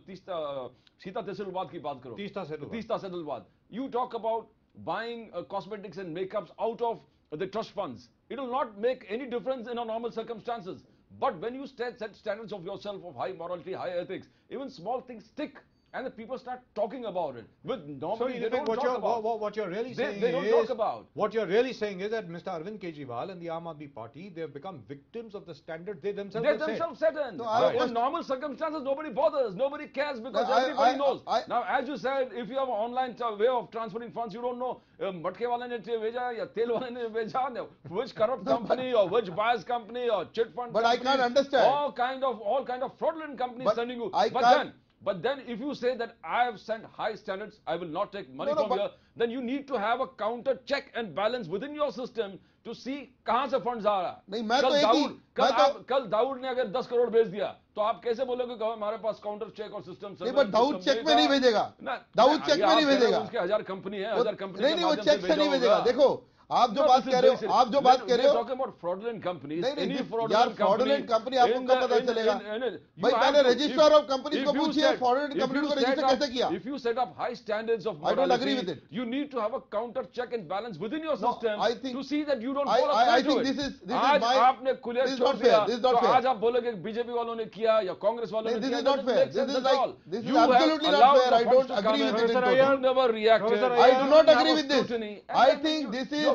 सीता तहसीलवाद की बात करो, Teesta सेटलवाद, you talk about buying cosmetics and makeups out of the trust funds. It will not make any difference in our normal circumstances. But when you set standards of yourself of high morality, high ethics, even small things stick and the people start talking about it. With normally they don't talk about. What you're really saying they don't talk about. What you're really saying is that Mr. Arvind Kejriwal and the Aam Aadmi Party, they have become victims of the standard they themselves set in. In normal circumstances, nobody bothers, nobody cares because everybody knows. Now, as you said, if you have an online way of transferring funds, you don't know मटके वाले ने भेजा या तेल वाले ने भेजा, which corrupt company or which bias company or chit fund. But I can't understand. All kind of fraudulent companies sending you. But then if you say that I have sent high standards, I will not take money from here, then you need to have a counter check and balance within your system to see कहां से funds आ रहा. नहीं, मैं तो एक ही कल दाऊद ने अगर 10 करोड़ भेज दिया तो आप कैसे बोलोगे कि हमारे पास काउंटर चेक और सिस्टम नहीं, बट दाऊद चेक में नहीं भेजेगा. दाऊद चेक में नहीं भेजेगा. उसके 1000 कंपनी है, 1000 कंपनी नहीं, वो चेक से नहीं भेजेगा. देखो, आप जो बात कह रहे हो, आप जो बात कह रहे हो, talking about fraudulent companies, any fraudulent company आपको कब पता चलेगा? भाई पहले रजिस्ट्रार ऑफ कंपनीज को पूछिए fraudulent कंपनी को रजिस्टर कैसे किया? If you set up high standards of morality, I don't agree with it. You need to have a counter check and balance within your system to see that you don't fall apart to it. This is आज आपने clear छोड़ दिया, तो आज आप बोलोगे BJP वालों ने किया या कांग्रेस वालों ने किया. This is not fair. This is absolutely not fair. I don't agree with it. You never reacted. I do not agree with this. I think this is.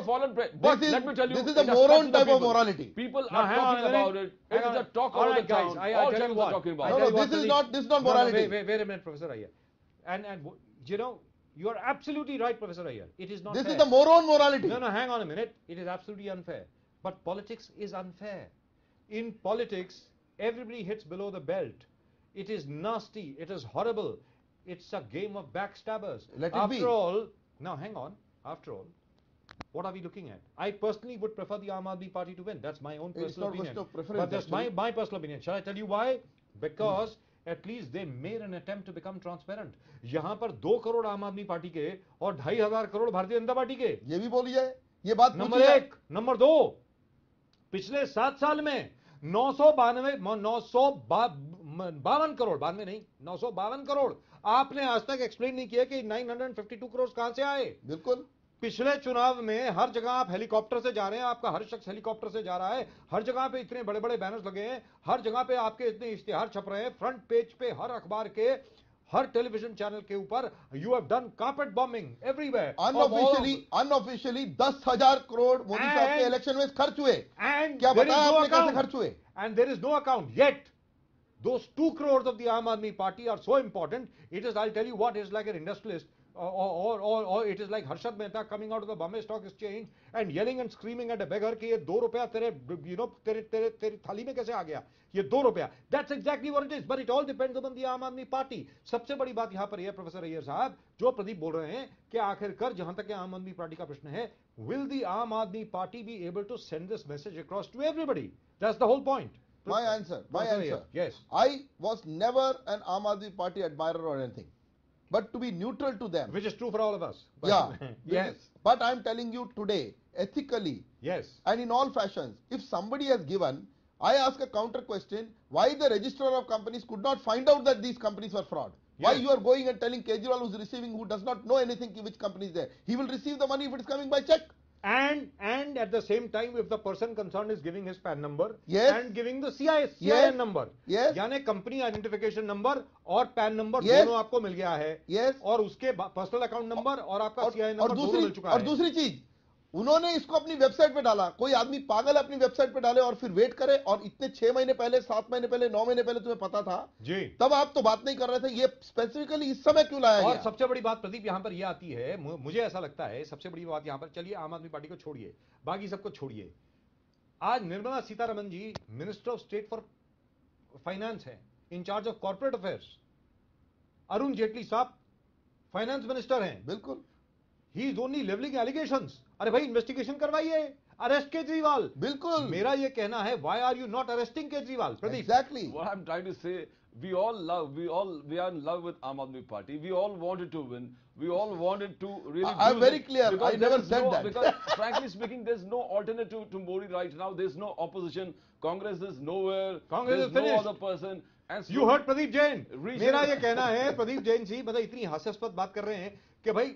Let me tell you, this is a moron type of morality. People are talking about it. It is a talk over the town. All channels are talking about it. No, this is not morality. Wait a minute, Professor Iyer. And you know, you are absolutely right, Professor Iyer. It is not fair. This is the moron morality. No, hang on a minute. It is absolutely unfair. But politics is unfair. In politics, everybody hits below the belt. It is nasty. It is horrible. It's a game of backstabbers. Let it be. After all, now hang on. After all, what are we looking at? I personally would prefer the Aam Aadmi Party to win. That's my own personal opinion. But that's my personal opinion. Shall I tell you why? Because at least they made an attempt to become transparent. यहाँ पर 2 करोड़ आम Aadmi party के और 2,500 करोड़ भारतीय Janata party के. ये भी बोली जाए. ये बात नंबर 1. नंबर 2, पिछले 7 साल में 952 करोड़, बाद में नहीं, 952 करोड़। आपने आज तक एक्सप्लेन नहीं किया कि 952 करोड़ कहां से आए। बिल्कुल। पिछले चुनाव में हर जगह आप हेलीकॉप्टर से जा रहे हैं, आपका हर शख्स हेलीकॉप्टर से जा रहा है, हर जगह पे इतने बड़े बड़े बैनर्स लगे हैं, हर जगह पे आपके इतने इश्तिहार छप रहे हैं, फ्रंट पेज पे हर अखबार के, हर टेलीविजन चैनल के ऊपर। You have done carpet bombing everywhere. Unofficially 10,000 crore Modi साहब के इलेक्शन में खर्च हुए। एंड क्या बताया आपने कैसे खर्च हुए? And there is no account yet. Those 2 crores of the Aam Aadmi Party are so important. It is, I'll tell you what, it's like an industrialist, or it is like Harshad Mehta coming out of the Bombay Stock Exchange and yelling and screaming at a beggar कि ये 2 रुपया तेरे, you know, तेरी थाली में कैसे आ गया ये 2 रुपया। That's exactly what it is. But it all depends upon the Aam Aadmi Party. सबसे बड़ी बात यहाँ पर यह प्रोफेसर अय्यर साहब, जो प्रदीप बोल रहे हैं कि आखिरकार जहां तक आम आदमी पार्टी का प्रश्न है, will the Aam Aadmi Party be able to send this message across to everybody? That's the whole point. My answer. Yes. I was never an Aam Aadmi Party admirer or anything, but to be neutral to them. Which is true for all of us. But Yeah. yes. But I'm telling you today, ethically Yes. and in all fashions, if somebody has given, I ask a counter question: why the registrar of companies could not find out that these companies were fraud? Why Yes. you are going and telling Kejriwal, who's receiving, who does not know anything, which company is there? He will receive the money if it is coming by check. And at the same time, if the person concerned is giving his PAN number, Yes. and giving the CIN Yes. number, Yes. यानी company identification number और PAN number Yes. दोनों आपको मिल गया है। Yes. और उसके personal account number और आपका CIN और नंबर दोनों मिल चुका है। दूसरी चीज, उन्होंने इसको अपनी वेबसाइट पे डाला। कोई आदमी पागल अपनी वेबसाइट पे डाले और फिर वेट करे, और इतने 6 महीने पहले, 7 महीने पहले, 9 महीने पहले तुम्हें पता था जी। तब आप तो बात नहीं कर रहे थे। ये स्पेसिफिकली इस समय क्यों लाया और गया? सबसे बड़ी बात प्रदीप यहां पर यह आती है, मुझे ऐसा लगता है सबसे बड़ी बात यहां पर, चलिए आम आदमी पार्टी को छोड़िए, बाकी सबको छोड़िए। आज Nirmala Sitharaman ji minister of state for finance है, in charge of corporate affairs. Arun Jaitley साहब फाइनेंस मिनिस्टर हैं। बिल्कुल। He is only levelling allegations. अरे भाई इन्वेस्टिगेशन करवाइए, अरेस्ट केजरीवाल। बिल्कुल। मेरा ये कहना है, why are you not arresting Kejriwal? Pradeep, exactly. What I'm trying to say, we are in love with Aam Aadmi Party. We all wanted to win. We all wanted to really I'm do very this, clear. because I never there is said no, that. Because frankly speaking, there's no alternative to Modi right now. There's no opposition. Congress is nowhere. Congress there's is no finished. other person. And you hurt Pradeep Jain. Region- मेरा ये कहना है, प्रदीप जैन जी मतलब इतनी हास्यास्पद बात कर रहे हैं कि भाई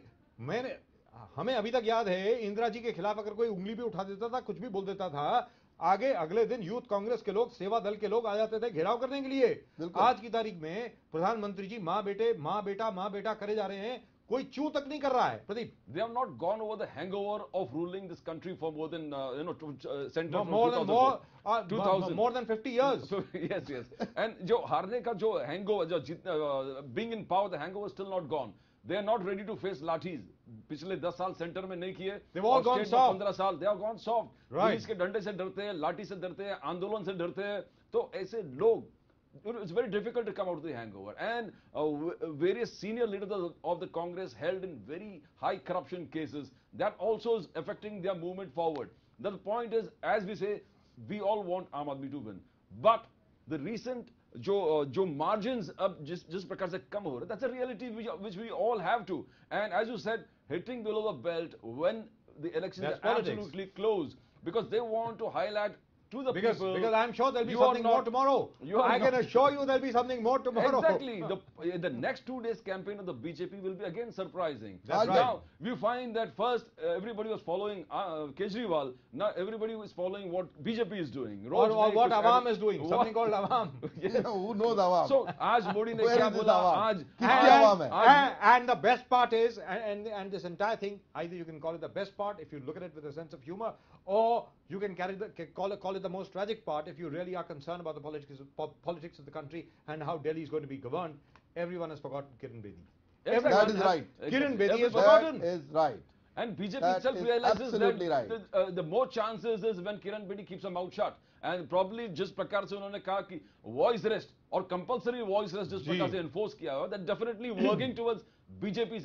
हमें अभी तक याद है, इंदिरा जी के खिलाफ अगर कोई उंगली भी उठा देता था, कुछ भी बोल देता था, आगे अगले दिन यूथ कांग्रेस के लोग, सेवा दल के लोग आ जाते थे घेराव करने के लिए। बिल्कुल। आज की तारीख में प्रधानमंत्री जी माँ बेटा करे जा रहे हैं, कोई चू तक नहीं कर रहा है। Pradeep, they have not gone over the hangover of ruling this country for more than center from more 2000. than 50 years। So, yes. And जो हारने का जो hangover, जो being in power, the hangover is still not gone. They are not ready to face lathis. पिछले 10 साल centre में नहीं किए, They've all और gone state में soft. 15 साल they have gone soft। Right. Police के डंडे से डरते हैं, लाठी से डरते हैं, आंदोलन से डरते हैं। तो ऐसे लोग, it's very difficult to come out of the hangover, and various senior leaders of the Congress held in very high corruption cases. That also is affecting their movement forward. The point is, as we say, we all want Aam Aadmi to win, but the recent जो margins अब जिस प्रकार से कम हो रहे, that's a reality which we all have to. And as you said, hitting below the belt when the elections That's are politics. absolutely closed, because they want to highlight to the because people. I'm sure there'll be You are something more not- tomorrow। you are I can not- assure you there'll be something more tomorrow। Exactly. The next 2 days campaign of the BJP will be again surprising. That's right. Now, we find that first everybody was following Kejriwal. Now everybody is following what BJP is doing. और Roj what कुछ Awam added- is doing, What- something called Awam। Who knows Awam? So, आज मोदी ने Where क्या is this बोला? Awam? आज किसकी Awam है? And the best part is, and this entire thing, either you can call it the best part if you look at it with a sense of humor, or you can call it the most tragic part if you really are concerned about the politics of the country and how Delhi is going to be governed. Everyone has forgotten Kiran Bedi. Exactly. That is right. Kiran Bedi is Everybody- forgotten. That is right. And BJP That itself is realizes absolutely that right. the more chances is when Kiran Bedi keeps her mouth shut. And probably जिस प्रकार से उन्होंने कहा कि voice arrest और compulsory voice arrest जिस प्रकार से enforce किया हुआ, that definitely working towards BJP's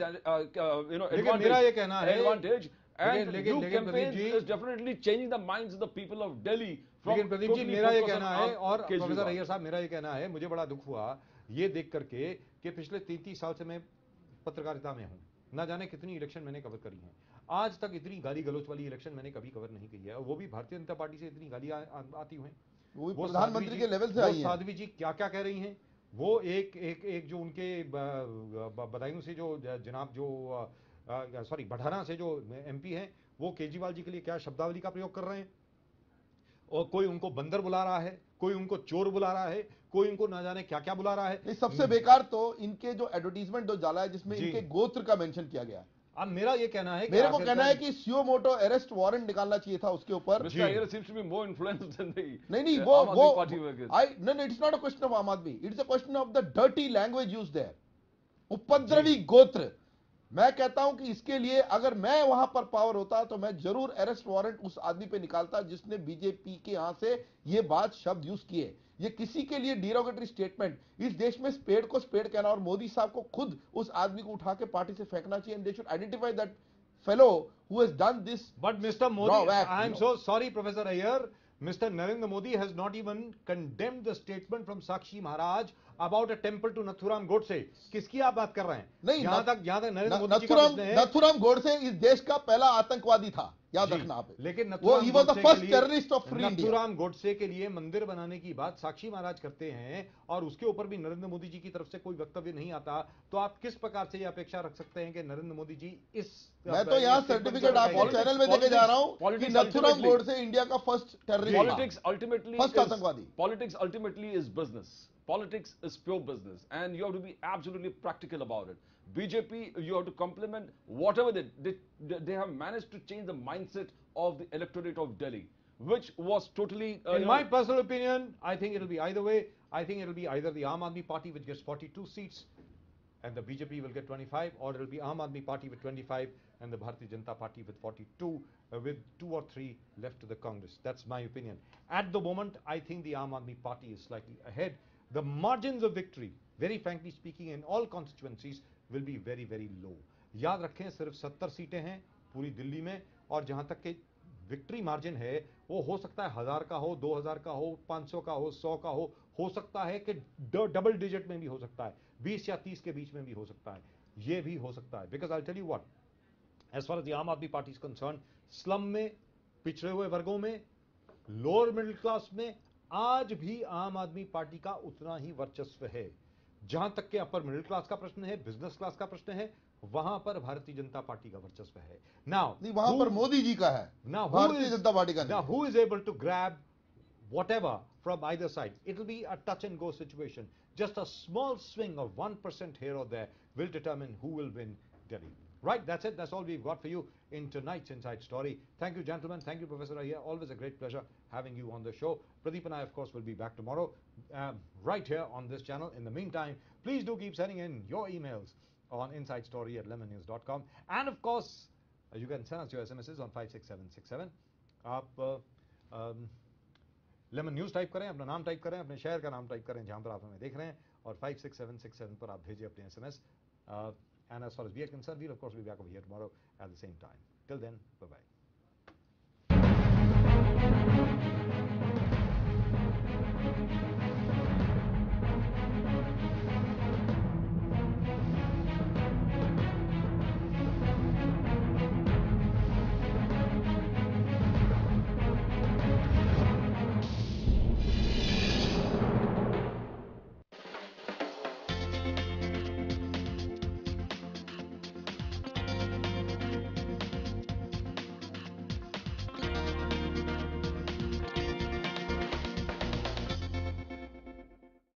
लेकिन मेरा ये कहना है, advantage. And लेकिन new campaign Pradeep ji, is definitely changing the minds of the people of Delhi. from लेकिन प्रदीप जी totally मेरा ये focus कहना on है, और Kejriwal. प्रोफेसर अय्यर साहब मेरा ये कहना है, मुझे बड़ा दुख हुआ ये देख करके कि पिछले 33 साल से मैं पत्रकारिता में हूं, ना जाने कितनी इलेक्शन मैंने कवर करी हैं, आज तक इतनी गाली गलौच वाली इलेक्शन मैंने कभी कवर नहीं की है, और वो भी भारतीय जनता पार्टी से इतनी गाली आती हुई। वो भी वो प्रधानमंत्री साध्वी के जी- लेवल से वो आई हैं। साध्वी जी क्या क्या कह रही हैं, वो एक जो उनके बदायूं से जो जनाब जो सॉरी बढ़ाना से जो एमपी हैं, वो केजरीवाल जी के लिए क्या शब्दावली का प्रयोग कर रहे हैं, और कोई उनको बंदर बुला रहा है, कोई उनको चोर बुला रहा है, कोई उनको ना जाने क्या क्या बुला रहा है। नहीं, सबसे बेकार तो इनके जो एडवर्टीजमेंट जो डाला है जिसमें जी। इनके गोत्र का मेंशन किया गया है। अब मेरा ये कहना है कि मेरे को आखिरकार- कहना है कि सीओ मोटो अरेस्ट वारंट निकालना चाहिए था उसके ऊपर। Mr. Iyer seems to be more influenced than the नहीं Aam वो Aadmi Party workers. no, it's not a question of Aam Aadmi, it's a question of the dirty language used there. उपद्रवी गोत्र। मैं कहता हूं कि इसके लिए अगर मैं वहां पर पावर होता तो मैं जरूर अरेस्ट वारंट उस आदमी पे निकालता जिसने बीजेपी के यहां से ये बात शब्द यूज किए। ये किसी के लिए डिरोगेटरी स्टेटमेंट, इस देश में स्पेड को स्पेड कहना, और मोदी साहब को खुद उस आदमी को उठा के पार्टी से फेंकना चाहिए, and they should identify that fellow who has done this. But Mr. Modi, raw act, I am you know. so sorry, Professor Iyer. Mr. Narendra Modi has not even condemned the statement from Sakshi Maharaj about a temple to Nathuram Godse. किसकी आप बात कर रहे हैं? नहीं, यहाँ तक नरेंद्र मोदी जी का नथुराम प्रश्न है। नथुराम गोडसे इस देश का पहला आतंकवादी था, याद जी, रखना आप। लेकिन वो he was the Godse first के लिए- terrorist of free India. Nathuram Godse के लिए मंदिर बनाने की बात साक्षी महाराज करते हैं और उसके ऊपर भी नरेंद्र मोदी जी की तरफ से कोई वक्तव्य नहीं आता, तो आप किस प्रकार से ये अपेक्षा रख सकते हैं कि नरेंद्र मोदी जी इस मैं तो यहाँ सर्टिफिकेट आपको चैनल में देके जा रहा हूँ कि politics Nathuram ultimately- Godse India का first terrorist Politics ultimately First is, आतंकवादी। politics ultimately is business. Politics is pure business, and you have to be absolutely practical about it. BJP, you have to compliment whatever they have managed to change the mindset of the electorate of Delhi, which was totally. In my personal opinion, I think it'll be either way. I think it'll be either the Aam Aadmi Party which gets 42 seats and the BJP will get 25, or it'll be Aam Aadmi Party with 25 and the Bharatiya Janata Party with 42, with 2 or 3 left to the Congress. That's my opinion. At the moment, I think the Aam Aadmi Party is slightly ahead. The margins of victory, very frankly speaking, in all constituencies will be very, very low. याद रखें, सिर्फ 70 सीटें हैं पूरी दिल्ली में, और जहां तक के विक्ट्री मार्जिन है वो हो सकता है 1000 का हो, 2000 का हो, 500 का हो, 100 का हो सकता है कि डबल डिजिट में भी हो सकता है, 20 या 30 के बीच में भी हो सकता है, ये भी हो सकता है। Because I tell you what, as far as the Aam Aadmi party is concern, slum में, पिछड़े हुए वर्गों में, लोअर मिडिल क्लास में आज भी आम आदमी पार्टी का उतना ही वर्चस्व है। जहां तक के अपर मिडिल क्लास का प्रश्न है, बिजनेस क्लास का प्रश्न है, वहां पर भारतीय जनता पार्टी का वर्चस्व है। नाउ नहीं, वहां पर मोदी जी का है, now भारतीय जनता पार्टी का now नहीं। who is able to grab whatever from either side? It will be a touch and go situation. Just a small swing of 1% here or there will determine who will win Delhi. Right, that's it. That's all we've got for you in tonight's Inside Story. Thank you, gentlemen. Thank you, Professor Iyer. Always a great pleasure having you on the show. Pradeep and I, of course, will be back tomorrow right here on this channel. In the meantime, please do keep sending in your emails on insidestory@lemonnews.com. And, of course, you can send us your SMSs on 56767. आप lemon news type करें, अपना नाम type करें, अपने शहर का नाम type करें जहां पर आप हमें देख रहे हैं, और 56767 पर आप भेजिए अपने SMS. And as far as we are concerned, we'll of course be back over here tomorrow at the same time. Till then, bye-bye.